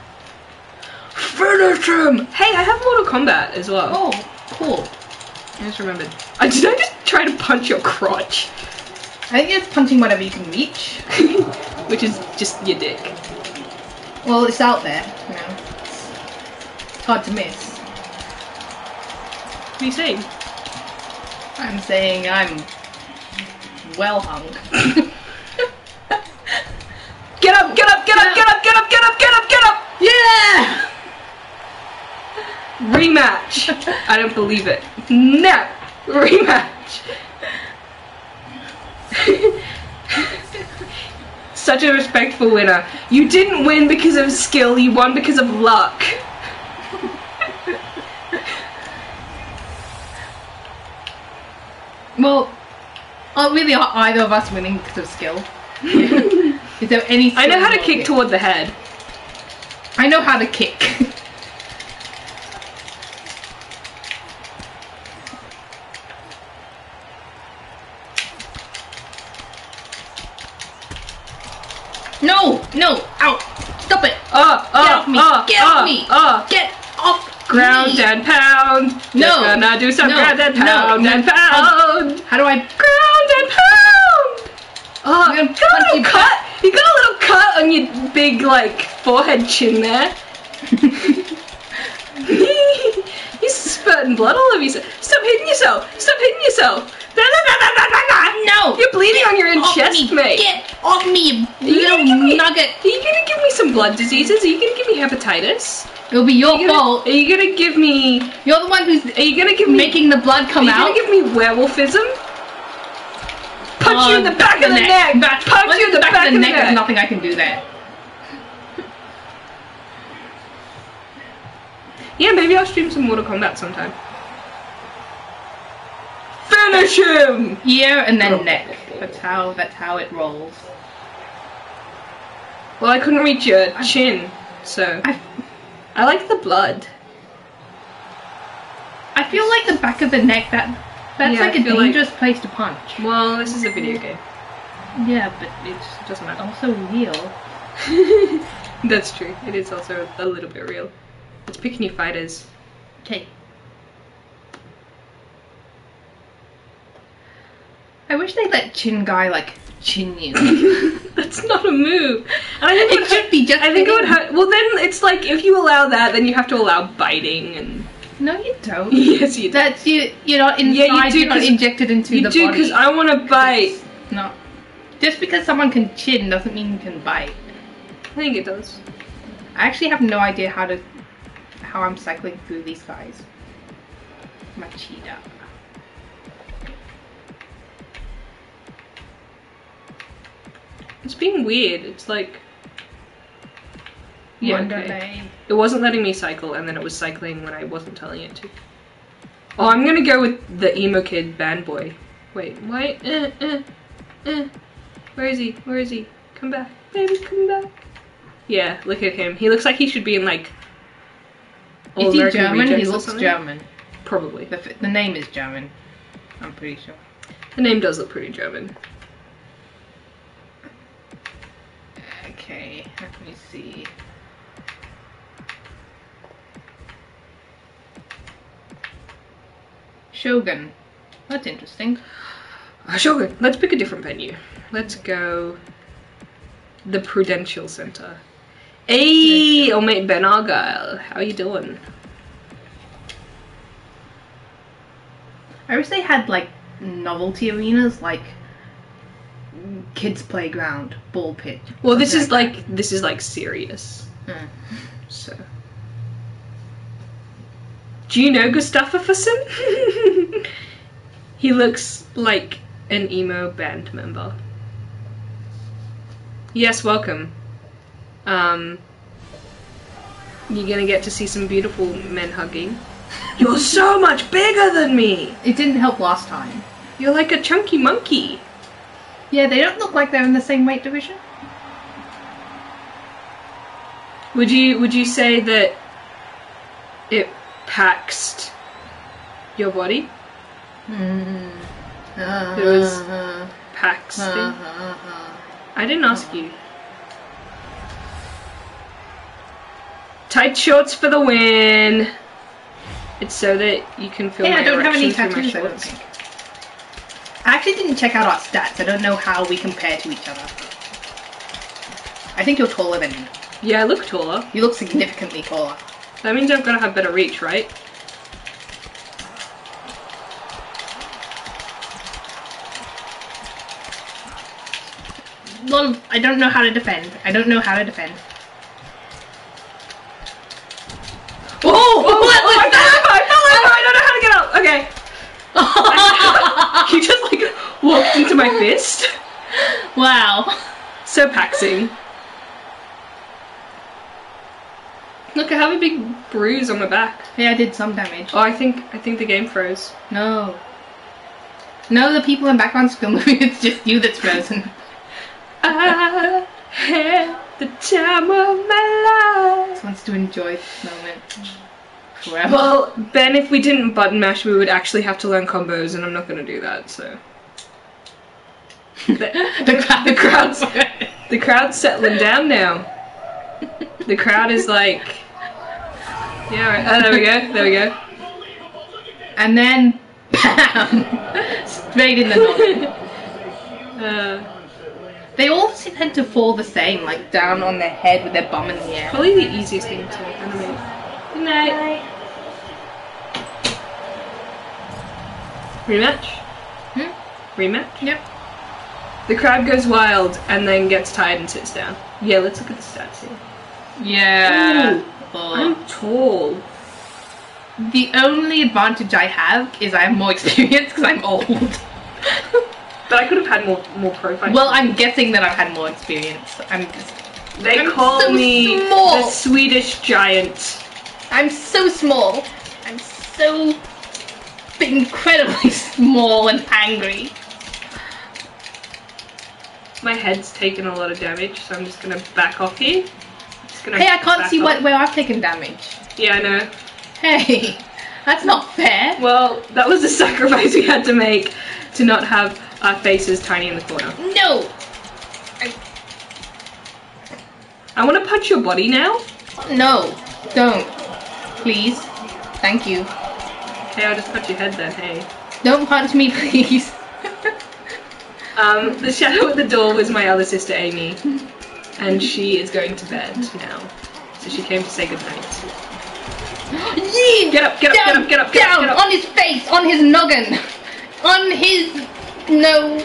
Finish him! Hey, I have Mortal Kombat as well. Oh, cool. I just remembered. I did I just try to punch your crotch? I think it's punching whatever you can reach. Which is just your dick. Well, it's out there, you know. It's hard to miss. What are you saying? I'm saying I'm well hung. Get up, get up, get up, get up, get up, get up, get up, get up! Yeah! Rematch! I don't believe it. No! Rematch! Such a respectful winner. You didn't win because of skill, you won because of luck. Well, aren't really either of us winning because of skill? Is there any skill I know how to involved kick here? toward the head. I know how to kick. No! No! Ow! Stop it! Oh, oh, Get off me! oh, Get oh, off me! Oh. Get off Ground me! and pound. No. Just gonna do some No. ground and No. pound No. and pound. How do I... Ground and pound. Oh, I'm you gonna got a punch little you cut. back. You got a little cut on your big like forehead chin there. You're spurting blood all over yourself. Stop hitting yourself. Stop hitting yourself. No! You're bleeding on your own Off chest, me. mate. Get off me, Are you little gonna give me- nugget! Are you gonna give me some blood diseases? Are you gonna give me hepatitis? It'll be your Are you gonna, fault. are you gonna give me? You're the one who's Are you gonna give me? making the blood come are you out. gonna give me werewolfism? Punch Uh, you in the back of the neck. Back, Punch once you in the back, of the neck. neck. There's nothing I can do there. Yeah, maybe I'll stream some Mortal Kombat sometime. Finish him! Ear and then Oh. neck. That's how. That's how it rolls. Well, I couldn't reach your chin, so I. I like the blood. I feel like the back of the neck. That. That's Yeah, like I a feel like- dangerous place to punch. Well, this is a video game. Yeah, but it's It doesn't matter. also real. That's true. It is also a little bit real. It's picking your fighters. Okay. I wish they let Chin Guy like chin you. That's not a move. And I think It would should hurt- be just I think it for would him. hurt. Well, then it's like if you allow that, then you have to allow biting and. No, you don't. Yes, you do. That's you. You're not inside. Yeah, you do, You're not 'cause- injected into You the do body. because I want to bite. No. Just because someone can chin doesn't mean you can bite. I think it does. I actually have no idea how to how I'm cycling through these guys. Machida. It's being weird. It's like. Yeah, okay. Wonderland. It wasn't letting me cycle, and then it was cycling when I wasn't telling it to. Oh, I'm gonna go with the emo kid band boy. Wait, why? Uh, uh, uh. Where is he? Where is he? Come back, baby, come back. Yeah, look at him. He looks like he should be in like. All Is he American German? He Rejects or looks something. German. Probably. The, f- the name is German. I'm pretty sure. The name does look pretty German. Okay, let me see. Shogun. That's interesting. Uh, Shogun, let's pick a different venue. Let's go. The Prudential Center. Hey, old mate Ben Argyle. How you doing? I wish they had like novelty arenas, like kids playground, ball pitch. Well, this is something like this is like serious. that. So, do you know Gustafsson? He looks like an emo band member. Yes, welcome. Um, you're gonna get to see some beautiful men hugging. You're so much bigger than me. It didn't help last time. You're like a chunky monkey. Yeah, they don't look like they're in the same weight division. Would you would you say that it paxed your body? Mm. Uh, It was uh, Paxed. uh, uh, uh. I didn't ask you. Tight shorts for the win. It's so that you can feel Hey, my I don't have any erection through my tattoos, I don't shorts. think. I actually didn't check out our stats. I don't know how we compare to each other. I think you're taller than me. Yeah, I look taller. You look significantly taller. That means I've got to have better reach, right? Well, I don't know how to defend. I don't know how to defend. Oh! Oh, What was I that? fell over, I fell over, I don't know how to get up. Okay. You just like walked into my fist. Wow. So paxing. Look, I have a big bruise on my back. Hey, I did some damage. Oh, I think I think the game froze. No. No, the people in background still moving. It's just you that's frozen. I had the time of my life. Just wants to enjoy this moment forever. Well, Ben, if we didn't button mash, we would actually have to learn combos, and I'm not going to do that. So the, the, crowd, the crowd's the crowd's settling down now. The crowd is like, yeah, right. Oh, there we go, there we go. And then, bam! Straight in the noggin. Uh, They all tend to fall the same, like down on their head with their bum in the air. probably the easiest thing to animate. Good night. Rematch? Hmm? Rematch? Yep. The crowd goes wild and then gets tired and sits down. Yeah, let's look at the stats here. Yeah. Ooh, I'm tall. The only advantage I have is I have more experience because I'm old. But I could have had more more profiles. Well, I'm guessing that I've had more experience. I'm just, They I'm call so me small. the Swedish giant. I'm so small. I'm so incredibly small and angry. My head's taken a lot of damage, so I'm just gonna back off here. Just gonna Hey, I can't back see off. what where I've taken damage. Yeah, I know. Hey, that's not fair. Well, that was the sacrifice we had to make to not have our faces tiny in the corner. No. I, I want to punch your body now. no, don't. Please. Thank you. Okay, I'll just punch your head then, hey. Don't punch me, please. Um, the shadow at the door was my other sister, Amy. And she is going to bed now. So she came to say goodnight. Yeah. Get up, get up, down, get up, get up, get down, up, get up. on his face, on his noggin, on his nose.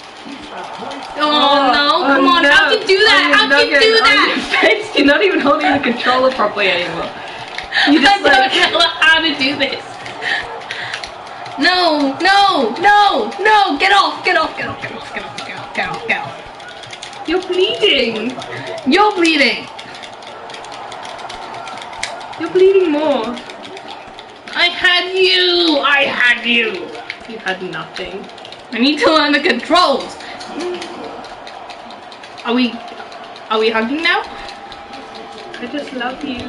Oh no, come on, no. how can you do that? On your How can you nugget, do on that? your face. You're not even holding the controller properly anymore. You I just don't like... know how to do this. No, no, no, no, get off, get off, get off, get off, get off, get off, get off, get off. You're bleeding. You're bleeding. You're bleeding more. I had you, I had you. You had nothing. I need to learn the controls. Are we, are we hugging now? I just love you.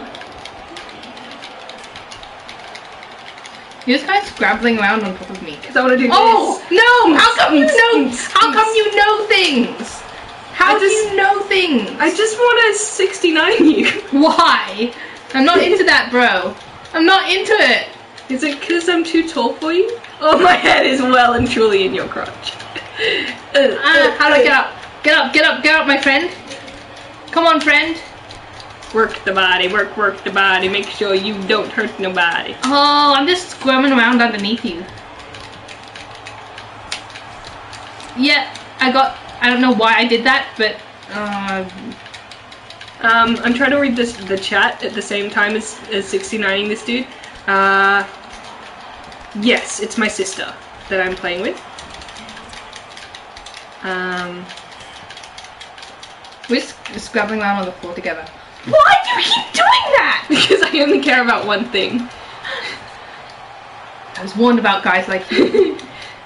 You're just kind of scrabbling around on top of me. Because I want to do Oh this. no! How come you Oops, know? oops, How come oops. you know things? How I do just- you know things? I just want to sixty-nine you. Why? I'm not into that, bro. I'm not into it. Is it because I'm too tall for you? Oh, my head is well and truly in your crotch. Uh, Ah, how do I get up? Get up! Get up! Get up, my friend. Come on, friend. Work the body, work, work the body. Make sure you don't hurt nobody. Oh, I'm just squirming around underneath you. Yeah, I got. I don't know why I did that, but. Uh, Um, I'm trying to read this the chat at the same time as, as sixty-nining this dude. Uh, yes, it's my sister that I'm playing with. Um, we're just scrabbling around on the floor together. Why do you keep doing that? because I only care about one thing. I was warned about guys like you.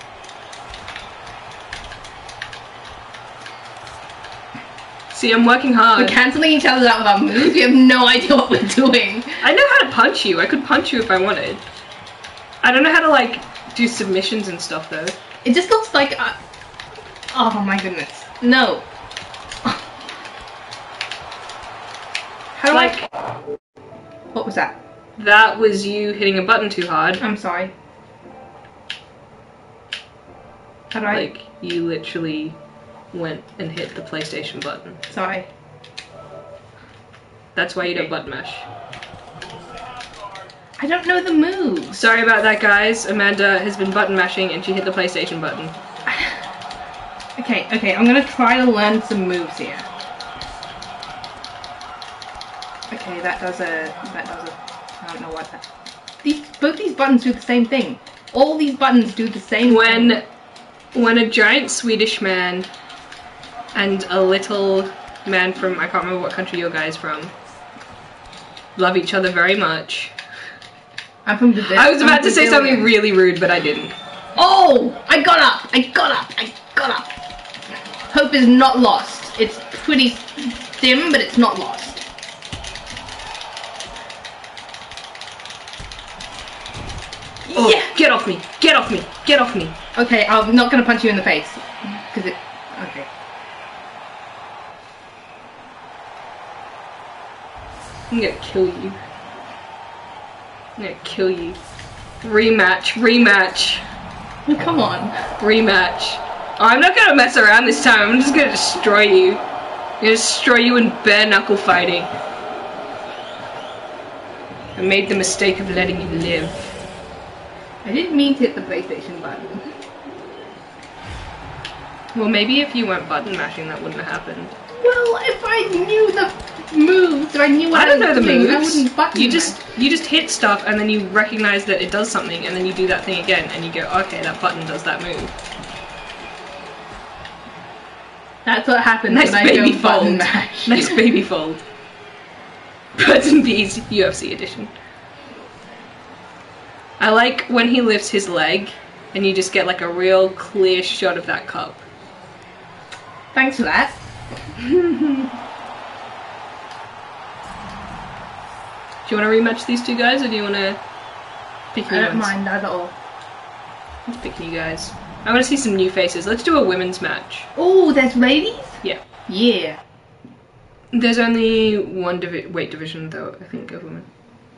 See, I'm working hard. We're cancelling each other out with our moves. We have no idea what we're doing. I know how to punch you. I could punch you if I wanted. I don't know how to, like, do submissions and stuff, though. It just looks like. Uh, oh my goodness. No. How do Like, I? What was that? That was you hitting a button too hard. I'm sorry. How do I? Like, you literally went and hit the PlayStation button. Sorry. That's why you don't button mash. I don't know the moves. Sorry about that, guys. Amanda has been button mashing and she hit the PlayStation button. Okay, okay, I'm gonna try to learn some moves here. Okay, that does a, that does a, I don't know what that, these, both these buttons do the same thing. All these buttons do the same when, thing. When a giant Swedish man and a little man from, I can't remember what country your guy's from, love each other very much. I'm from Brazil. I was about I'm to say Brazilian. something really rude, but I didn't. Oh! I got up! I got up! I got up! Hope is not lost. It's pretty dim, but it's not lost. Oh, yeah! Get off me! Get off me! Get off me! Okay, I'm not gonna punch you in the face. Because it... Okay. I'm gonna kill you. I'm gonna kill you. Rematch, rematch, Come on. rematch. Oh, I'm not gonna mess around this time. I'm just gonna destroy you. I'm gonna destroy you in bare knuckle fighting. I made the mistake of letting you live. I didn't mean to hit the PlayStation button. Well, maybe if you weren't button mashing, that wouldn't have happened. Well, if I knew the moves, if I knew what I I, don't was know the doing, I moves. wouldn't button You just mash. you just hit stuff and then you recognize that it does something and then you do that thing again and you go, okay, that button does that move. That's what happens Nice when I baby don't button fold. mash. Nice baby fold. Birds and Bees U F C edition. I like when he lifts his leg and you just get like a real clear shot of that cup. Thanks for that. Do you want to rematch these two guys or do you want to pick new I don't ones? mind that at all. Let's pick you guys. I want to see some new faces. Let's do a women's match. Oh, there's ladies? Yeah. Yeah. There's only one divi weight division though, I think, of women.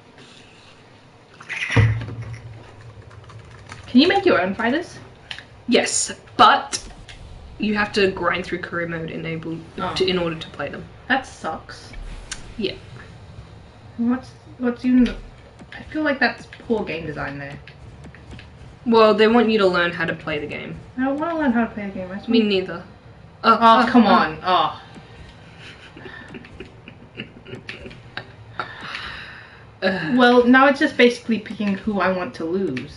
Can you make your own fighters? Yes, but you have to grind through career mode enable Oh. to, in order to play them. That sucks. Yeah. What's what's even the... I feel like that's poor game design there. Well, they want you to learn how to play the game. I don't want to learn how to play a game. I just Me want... neither. Oh, Oh, come oh. on. Oh. Ugh. Well, now it's just basically picking who I want to lose.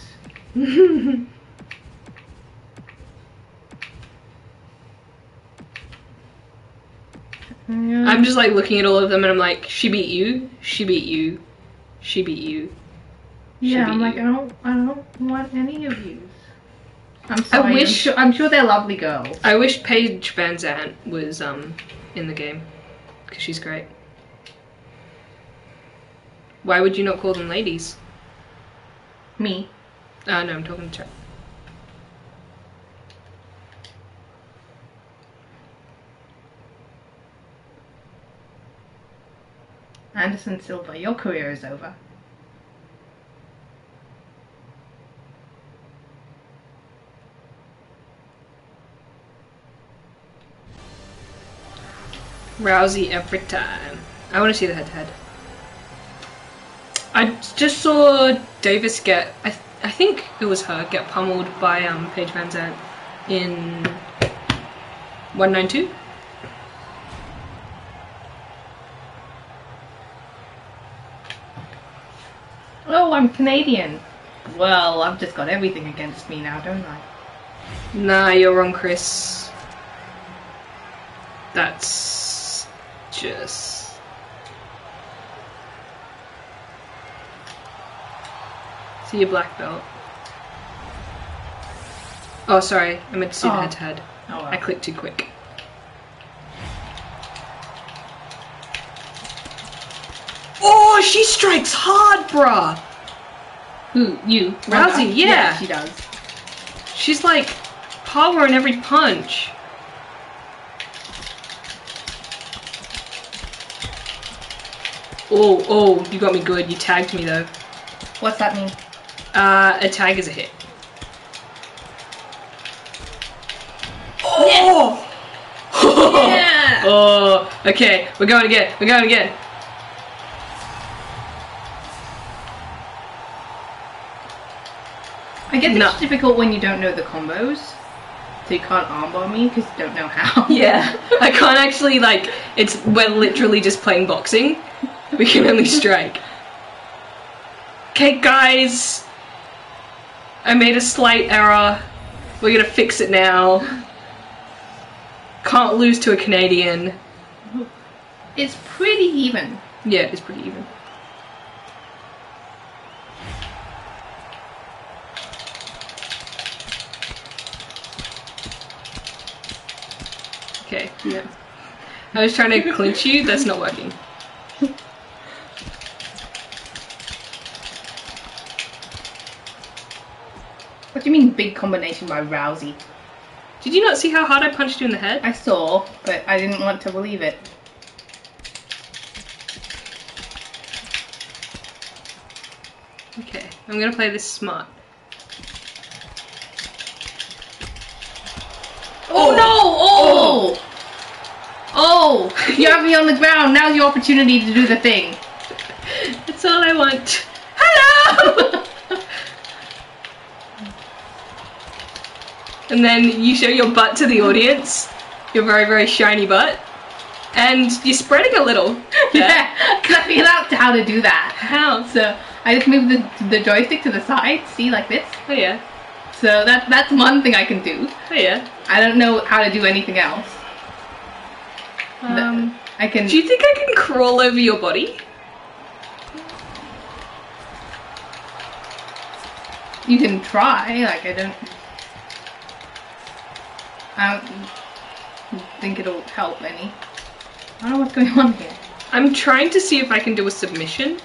Yeah. I'm just like looking at all of them and I'm like, she beat you, she beat you, she beat you. Yeah, Should I'm be like, you. I don't, I don't want any of you. I'm sorry. wish- I'm sure, I'm sure they're lovely girls. I wish Paige Van Zant was um in the game, because she's great. Why would you not call them ladies? Me. Uh, no, I'm talking to Chat. Anderson Silva, your career is over. Rousey every time. I want to see the head-to-head. I just saw Davis get, I, th I think it was her, get pummeled by um, Paige Van Zandt in one ninety-two. Oh, I'm Canadian. Well, I've just got everything against me now, don't I? Nah, you're wrong, Chris. That's just... See your black belt. Oh, sorry. I meant to see the Oh. head-to-head. Oh, well. I clicked too quick. Oh, she strikes hard, bruh! Who? You? Rousey, Ronda? yeah. She does. She's like power in every punch. Oh, oh, you got me good. You tagged me though. What's that mean? Uh, a tag is a hit. Oh! Yeah! Oh, okay. We're going again. We're going again. I guess No. it's difficult when you don't know the combos. So you can't armbar me because you don't know how. Yeah, I can't actually, like, it's, we're literally just playing boxing. We can only strike. Okay, guys. I made a slight error. We're gonna fix it now. Can't lose to a Canadian. It's pretty even. Yeah, it's pretty even. Okay, yeah. I was trying to clinch you, that's not working. What do you mean big combination by Rousey? Did you not see how hard I punched you in the head? I saw, but I didn't want to believe it. Okay, I'm gonna play this smart. Oh, no! Oh! Oh! You have me on the ground. Now's your opportunity to do the thing. That's all I want. Hello! And then you show your butt to the audience. Your very, very shiny butt. And you're spreading a little. Yeah, because I figured out how to do that. How? So I just move the, the joystick to the side, see, like this. Oh yeah. So that, that's one thing I can do. Oh yeah. I don't know how to do anything else. Um, I can... do you think I can crawl over your body? You can try, like I don't... I don't think it'll help any. I don't know what's going on here. I'm trying to see if I can do a submission.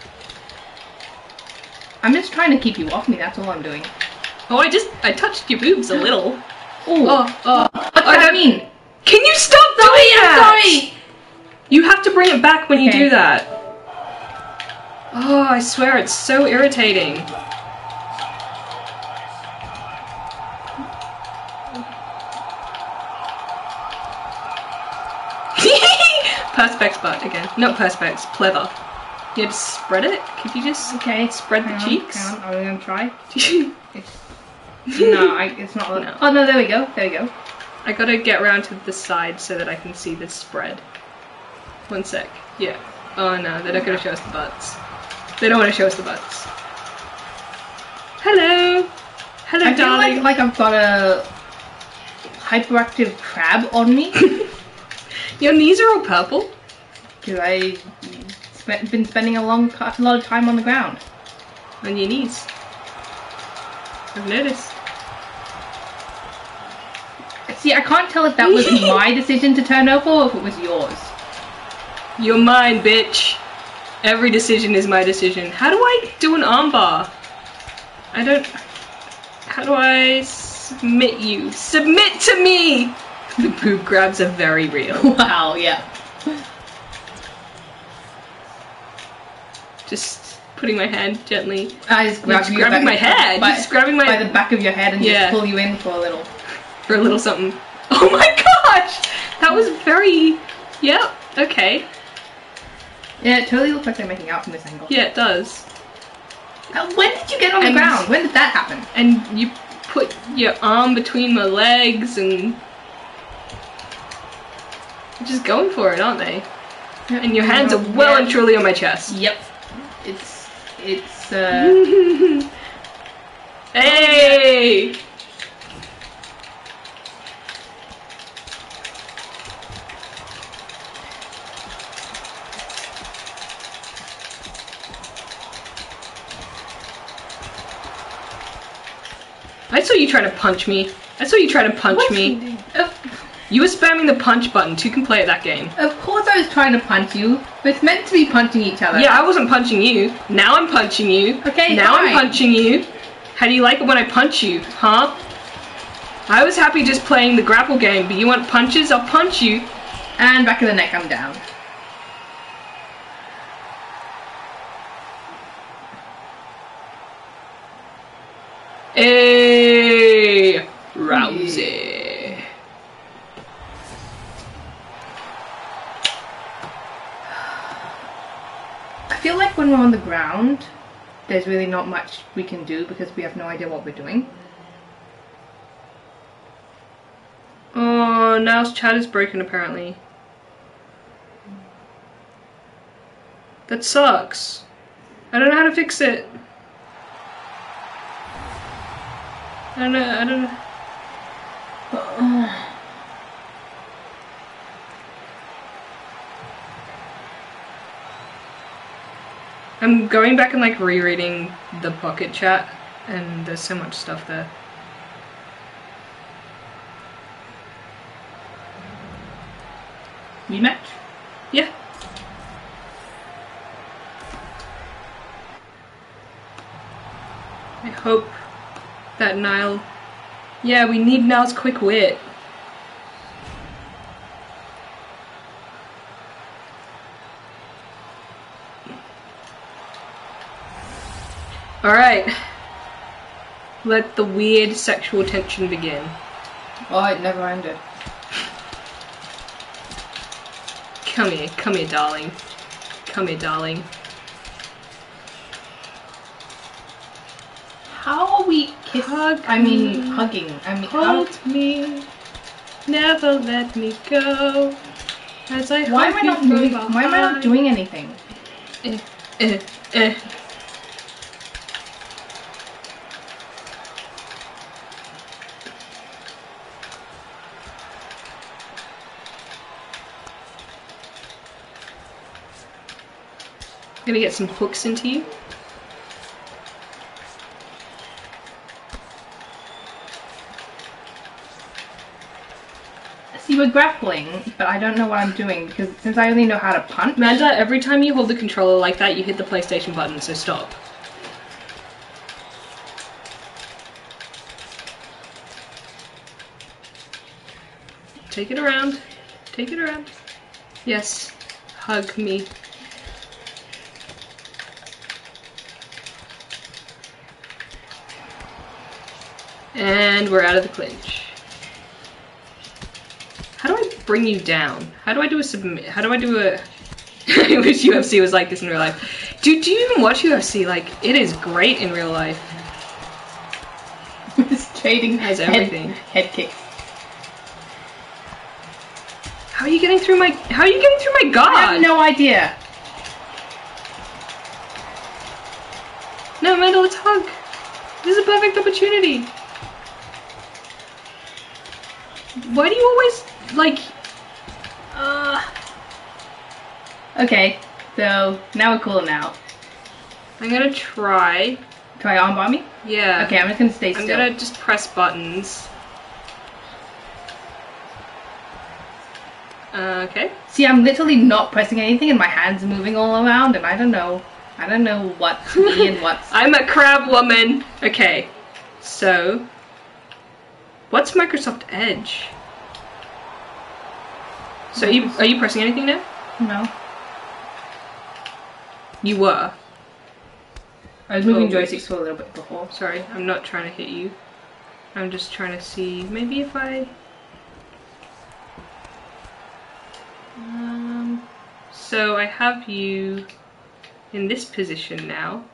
I'm just trying to keep you off me, that's all I'm doing. Oh, I just, I touched your boobs a little. Ooh. Oh, oh. What does that mean? Can you stop doing Sorry, I'm that? sorry! You have to bring it back when you Okay. do that. Oh, I swear, it's so irritating. Perspex butt again. Not Perspex, pleather. You had to spread it? Could you just Okay. spread the Hang on, cheeks? hang on, I'm gonna try. It's... No, I, it's not... No. Oh no, there we go, there we go. I gotta get around to the side so that I can see the spread. One sec. Yeah. Oh no, they're not gonna show us the butts. They don't want to show us the butts. Hello! Hello, I feel darling! like, like I've got a hyperactive crab on me. Your knees are all purple. Because I've spe been spending a long, a lot of time on the ground. On your knees. I've noticed. See, I can't tell if that was my decision to turn over or if it was yours. You're mine, bitch. Every decision is my decision. How do I do an armbar? I don't... How do I submit you? Submit to me! The boob grabs are very real. Wow, yeah. Just putting my hand gently. I just grab Just you grabbing by, my head. by, Just grabbing my... by the back of your head and Yeah. just pull you in for a little. For a little something. Oh my gosh! That was very... Yep, okay. Yeah, it totally looks like they're making out from this angle. Yeah, it does. Uh, when did you get on the And- ground? When did that happen? And you put your arm between my legs and... They're just going for it, aren't they? And your hands are well and truly on my chest. Yep. It's... It's, uh... Hey! I saw you try to punch me. I saw you try to punch What? me. Of, You were spamming the punch button. Two can play at that game. of course I was trying to punch you. It's meant to be punching each other. Yeah, I wasn't punching you. Now I'm punching you. Okay, Now fine. I'm punching you. How do you like it when I punch you, huh? I was happy just playing the grapple game, but you want punches? I'll punch you. And back of the neck, I'm down. Hey, Rousey. I feel like when we're on the ground, there's really not much we can do because we have no idea what we're doing. Oh, Niall's chat is broken apparently. That sucks. I don't know how to fix it. I don't know, I don't know. I'm going back and like rereading the Pocket chat and there's so much stuff there. Rematch? Yeah. I hope that Niall... Yeah, we need Niall's quick wit. Alright. Let the weird sexual tension begin. Oh, it never ended. Come here, come here, darling. Come here, darling. How are we kissing? Hug I mean, me. hugging. I mean, how? Hold me. Never let me go. As I Why am hug I you not from moving? Why am I not behind. doing anything? Eh, eh, eh. Gonna get some hooks into you. See, we're grappling, but I don't know what I'm doing because since I only know how to punch. Amanda, every time you hold the controller like that, you hit the PlayStation button, so stop. Take it around. Take it around. Yes. Hug me. And we're out of the clinch. How do I bring you down? How do I do a submit? How do I do a... I wish U F C was like this in real life. Dude, do you even watch U F C? Like, it is great in real life. It's trading Has head- everything. Head, kicks. How are you getting through my... How are you getting through my guard? I have no idea. No, Amanda, let's hug. This is a perfect opportunity. Why do you always, like... Uh... Okay, so now we're cool now. I'm gonna try. Try armbar me? Yeah. Okay, I'm just gonna stay I'm still. gonna just press buttons. Uh, okay. See, I'm literally not pressing anything and my hands are moving all around and I don't know. I don't know what's me and what's... I'm a crab woman. Okay. So... What's Microsoft Edge? So are you, are you pressing anything now? No. You were. I was moving Oh. joysticks for a little bit before. Sorry, I'm not trying to hit you. I'm just trying to see, maybe if I... Um, so I have you in this position now.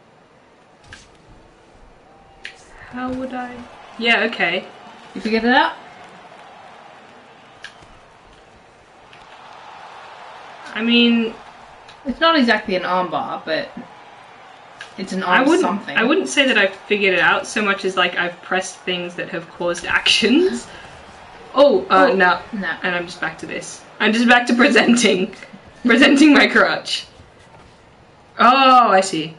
How would I... Yeah, okay. You figured it out? I mean... It's not exactly an armbar, but it's an arm I wouldn't, something. I wouldn't say that I've figured it out so much as like I've pressed things that have caused actions. Oh, uh, Oh, no. no. And I'm just back to this. I'm just back to presenting. Presenting my crutch. Oh, I see.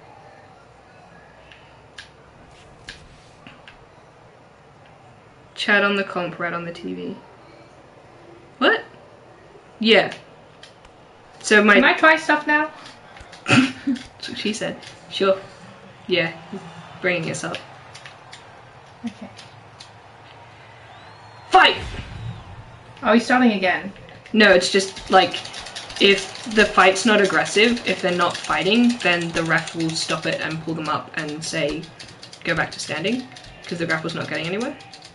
Chat on the comp, right on the T V. What? Yeah. So my... Can I try stuff now? That's what she said. Sure. Yeah. Bringing us up. Okay. Fight! Are we starting again? No, it's just like, if the fight's not aggressive, if they're not fighting, then the ref will stop it and pull them up and say, go back to standing. because the grapple's not getting anywhere.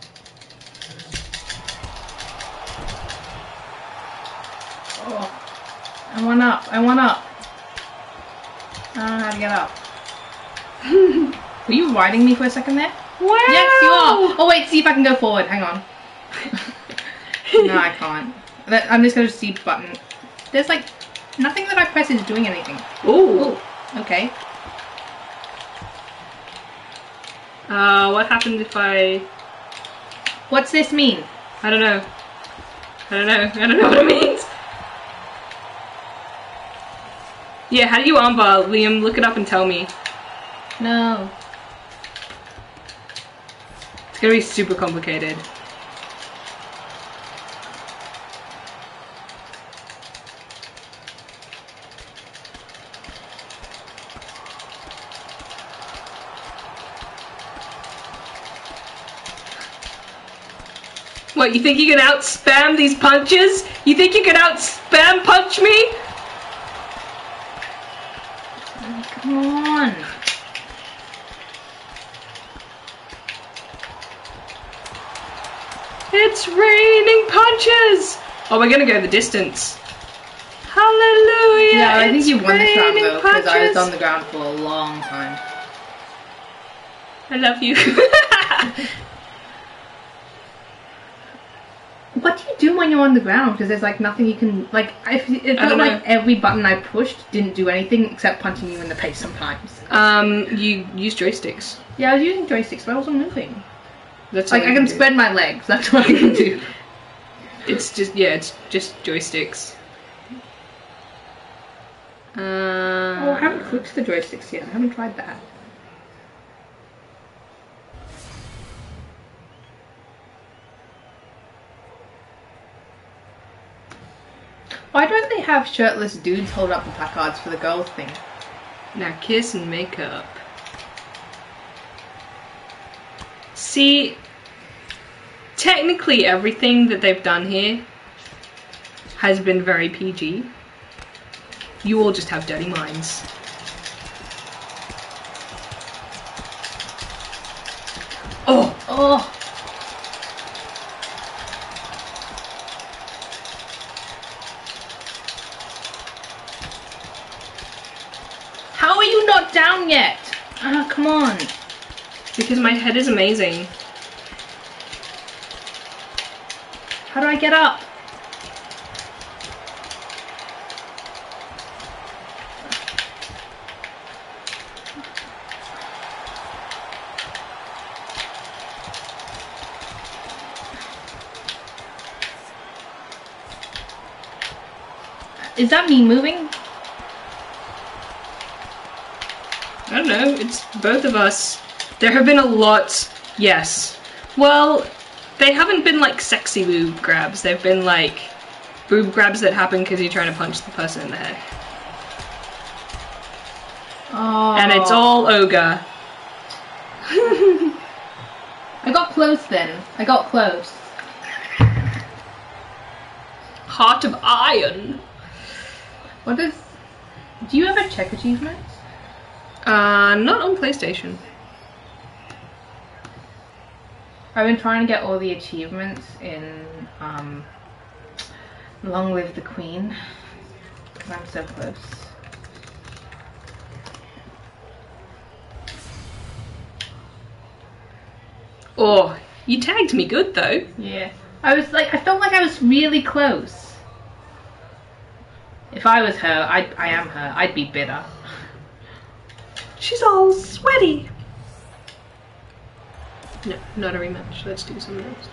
Oh, I want up. I want up. I don't know how to get up. Were you riding me for a second there? Wow! Yes, you are. Oh wait, see if I can go forward. Hang on. No, I can't. That- I'm just gonna see button. There's like nothing that I press is doing anything. Ooh. Okay. Uh, what happened if I... What's this mean? I don't know. I don't know. I don't know what it means. Yeah, how do you armbar? Liam, look it up and tell me. No. It's gonna be super complicated. What, you think you can out-spam these punches? You think you can out-spam punch me? Come on. It's raining punches! Oh, we're gonna go the distance. Hallelujah! Yeah, I think it's you won this round raining though, because I was punches. on the ground for a long time. I love you. What do you do when you're on the ground? Because there's like nothing you can like. I, it I felt don't like know. every button I pushed didn't do anything except punching you in the face sometimes. um, you use joysticks. Yeah, I was using joysticks, but I wasn't moving. That's Like all I you can do. spread my legs. That's what I can do. It's just, yeah, it's just joysticks. Uh, Oh, I haven't clicked the joysticks yet. I haven't tried that. Why don't they have shirtless dudes hold up the placards for the girls thing? Now kiss and make up. See, technically everything that they've done here has been very P G. You all just have dirty minds. Oh! Oh! How are you not down yet? Ah, come on. Because my head is amazing. How do I get up? Is that me moving? I don't know, it's both of us. There have been a lot, yes. Well, they haven't been like sexy boob grabs, they've been like boob grabs that happen because you're trying to punch the person in the head. Oh. And it's all ogre. I got close then. I got close. Heart of iron. What is... Do you ever check achievements? Uh, not on PlayStation. I've been trying to get all the achievements in um, Long Live the Queen. Because I'm so close. Oh, you tagged me good though. Yeah. I was like, I felt like I was really close. If I was her, I, I am her, I'd be bitter. She's all sweaty. No, not a rematch. Let's do something else.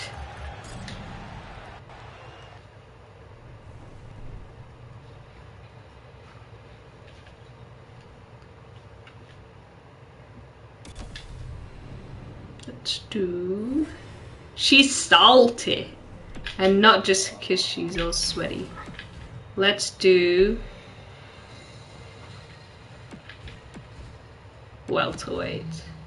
Let's do... She's salty. And not just because she's all sweaty. Let's do... welterweight.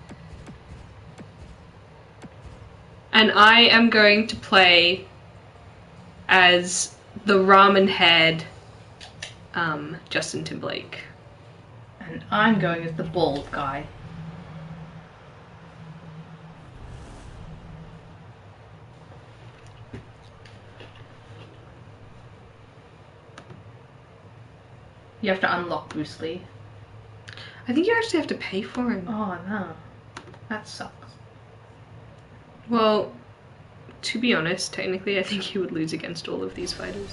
And I am going to play as the ramen-haired um, Justin Timberlake. And I'm going as the bald guy. You have to unlock Bruce Lee. I think you actually have to pay for him. Oh no. That sucks. Well, to be honest, technically I think he would lose against all of these fighters.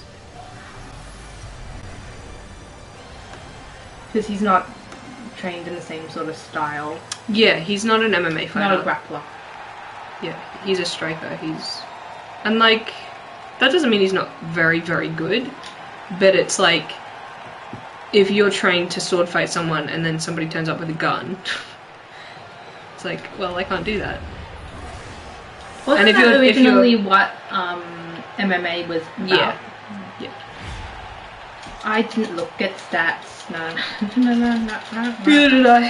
Because he's not trained in the same sort of style. Yeah, he's not an M M A fighter. Not a grappler. Yeah, he's a striker. He's... And like, that doesn't mean he's not very, very good, but it's like, if you're trained to sword fight someone and then somebody turns up with a gun, it's like, well, I can't do that. Wasn't And if that you're- if you're- originally what um, M M A was about? Yeah. Yeah. I didn't look at stats. No, no, no, no, no, no. Neither did I.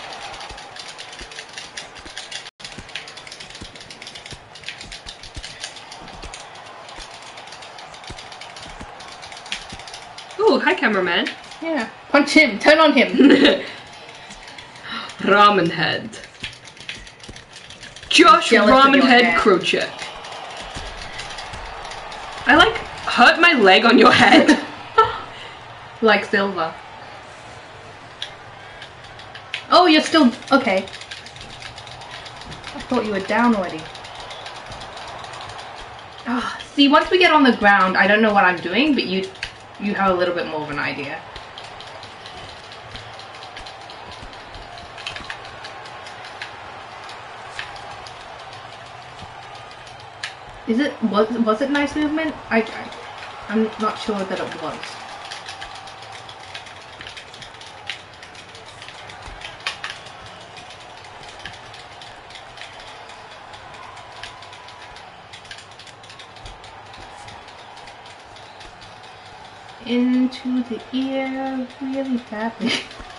Ooh, hi cameraman. Yeah. Punch him. Turn on him. Ramen head. Josh Jealous of Ramen your head hair. crow check. I like hurt my leg on your head. Like Silver. Oh, you're still... Okay. I thought you were down already. Ah, see, once we get on the ground, I don't know what I'm doing, but you you have a little bit more of an idea. Is it... Was, was it nice movement? I, I... I'm not sure that it was. Into the ear really badly.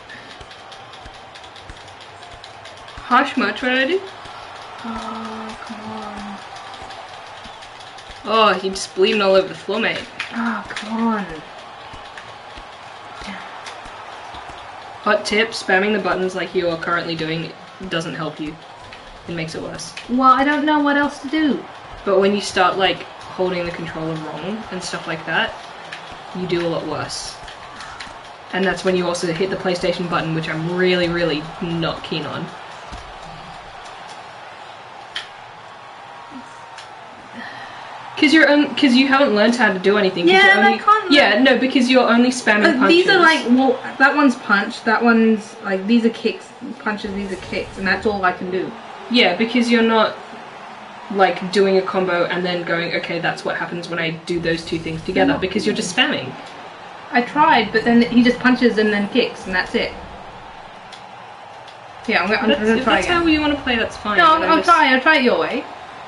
Harsh much, what did I do? Oh, come on. Oh, he just bleeding all over the floor, mate. Oh, come on. Hot tip, spamming the buttons like you are currently doing doesn't help you. It makes it worse. Well, I don't know what else to do. But when you start like holding the controller wrong and stuff like that, you do a lot worse. And that's when you also hit the PlayStation button, which I'm really, really not keen on. Because you're un- cause you haven't learned how to do anything. 'Cause Yeah, you're and I only- can't Yeah, no, because you're only spamming Uh, punches. these are like, well, that one's punch, that one's like, these are kicks, punches, these are kicks, and that's all I can do. Yeah, because you're not like doing a combo and then going, okay, that's what happens when I do those two things together, No. because you're just spamming. I tried, but then he just punches and then kicks, and that's it. Yeah, I'm, gonna- I'm That's, gonna if try that's again. how you want to play, that's fine. No, but I'll, I'm I'll just- try, I'll try it your way.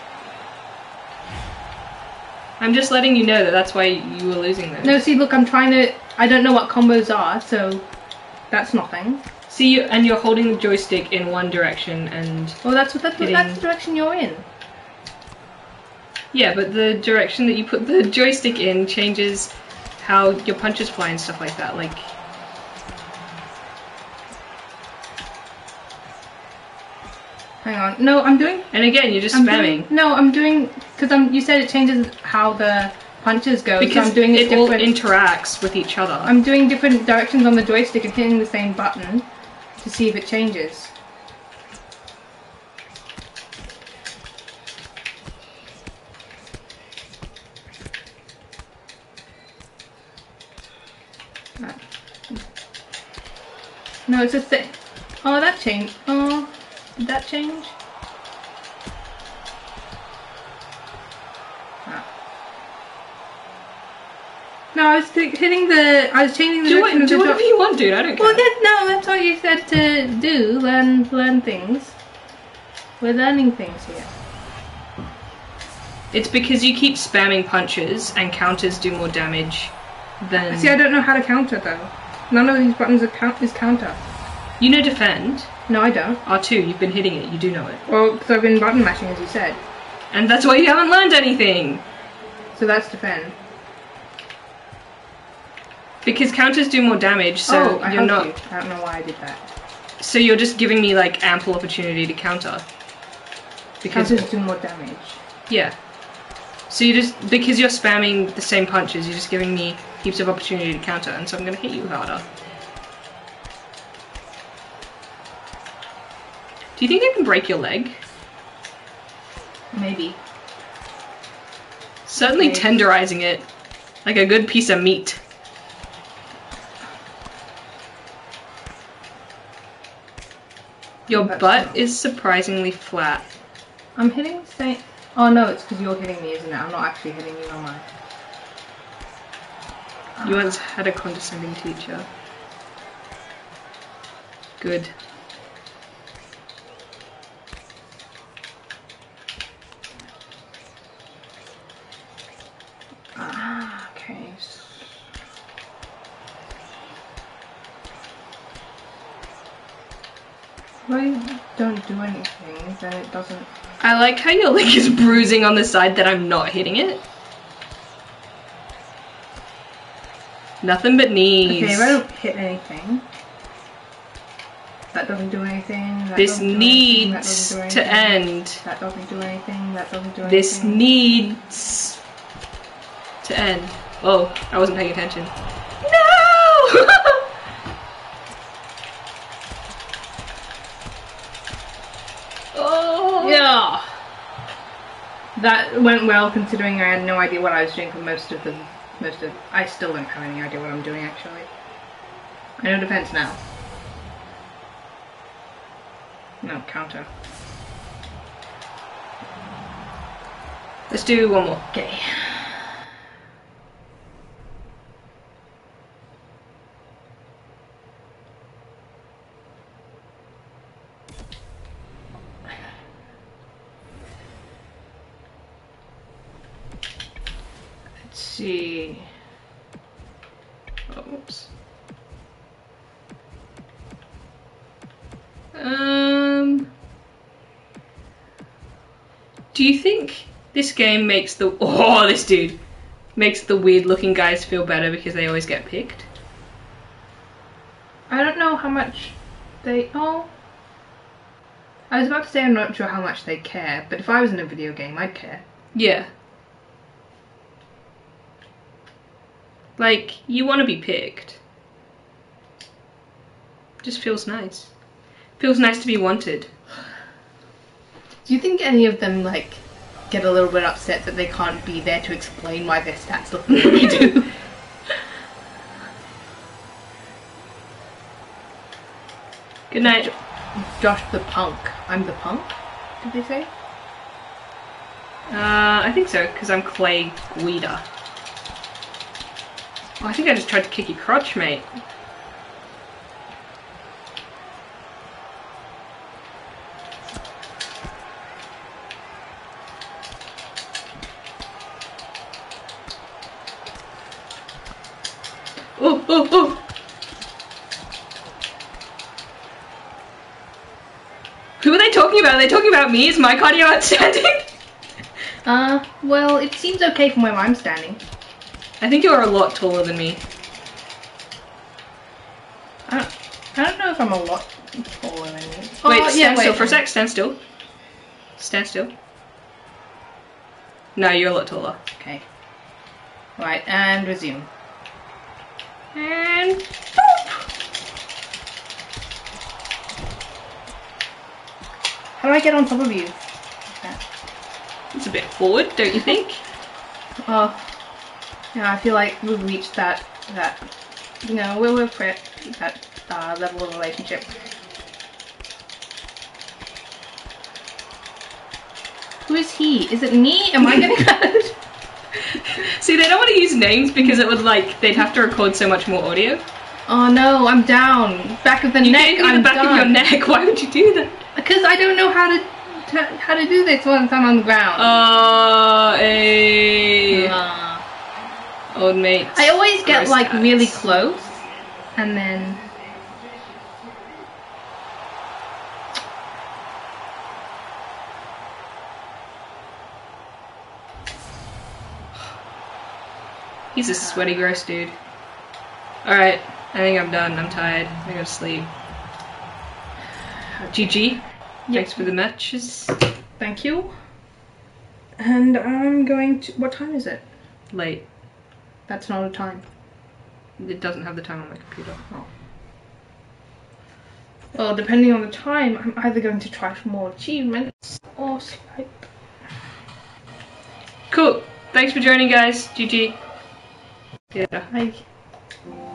I'm just letting you know that that's why you were losing those. No, see, look, I'm trying to, I don't know what combos are, so that's nothing. See, you, and you're holding the joystick in one direction, and Well, that's what, that's, what, Hitting- that's the direction you're in. yeah, but the direction that you put the joystick in changes how your punches fly and stuff like that. Like, Hang on. No, I'm doing... and again, you're just I'm spamming. doing, no, I'm doing... Because I'm, you said it changes how the punches go, Because so I'm doing it it all different... interacts with each other. I'm doing different directions on the joystick and hitting the same button to see if it changes. No, it's a thing. Oh, that changed. Oh, did that change? Ah. No, I was th- hitting the. I was changing the do direction what, of do the whatever jo- you want, dude. I don't care. Well, that, no, that's what you said to do. Learn, learn things. We're learning things here. It's because you keep spamming punches, and counters do more damage than... See, I don't know how to counter though. None of these buttons are count is counter. You know defend. No, I don't. R two, you've been hitting it, you do know it. Well, because I've been button mashing, as you said. And that's why you haven't learned anything! So that's defend. Because counters do more damage, so oh, I you're helped not... you. I don't know why I did that. So you're just giving me, like, ample opportunity to counter. Because... Counters do more damage. Yeah. So you just, because you're spamming the same punches, you're just giving me heaps of opportunity to counter, and so I'm gonna hit you harder. Do you think I can break your leg? Maybe. Certainly Okay. tenderizing it. Like a good piece of meat. Your That's butt not- is surprisingly flat. I'm hitting the same. Oh no, it's because you're hitting me, isn't it? I'm not actually hitting you, am I? You once had a condescending teacher. Good. Ah, okay. If I don't do anything, then it doesn't. I like how your leg is bruising on the side that I'm not hitting it. Nothing but knees. Okay, if I don't hit anything, that doesn't do anything. That This doesn't do anything, that needs doesn't do to anything, end. That doesn't do anything. That doesn't do anything. This needs to end. Oh, I wasn't paying attention. No! Oh. Yeah. That went well considering I had no idea what I was doing for most of the most of I still don't have any idea what I'm doing actually. I know defense now. No, counter. Let's do one more. Okay. Let's see. Oh, oops. Um. Do you think this game makes the oh this dude makes the weird looking guys feel better because they always get picked? I don't know how much they oh I was about to say I'm not sure how much they care, but if I was in a video game I'd care. Yeah. Like, you want to be picked. Just feels nice. Feels nice to be wanted. Do you think any of them like get a little bit upset that they can't be there to explain why their stats look the way they do? Good night. Josh the punk. I'm the punk? Did they say? Uh, I think so, because I'm Clay Guida. Oh, I think I just tried to kick your crotch, mate. Oh, oh, oh! Who are they talking about? Are they talking about me? Is my cardio outstanding? Uh, well, it seems okay from where I'm standing. I think you're a lot taller than me. I don't, I don't know if I'm a lot taller than you. Wait, Oh, stand yeah, still wait. for a sec. Stand still. Stand still. No, you're a lot taller. Okay. Right, and resume. And boop! How do I get on top of you? It's a bit forward, don't you think? Oh, yeah, I feel like we've reached that, that, you know, we're, we're at that uh, level of relationship. Who is he? Is it me? Am I getting mad? See, they don't want to use names because it would like they'd have to record so much more audio. Oh no, I'm down. Back of the You neck, gave me I'm the back done. of your neck. Why would you do that? Because I don't know how to, to how to do this once I'm on the ground. Uh, a Uh, old mate. I always get Gross like ass. really close, and then He's a sweaty, gross dude. Alright, I think I'm done. I'm tired. I'm gonna go to sleep. G G. Thanks for the matches. thank you. And I'm going to. What time is it? Late. That's not a time. It doesn't have the time on my computer. Oh. Well, depending on the time, I'm either going to try for more achievements or swipe. Cool. Thanks for joining, guys. G G. Yeah. Bye.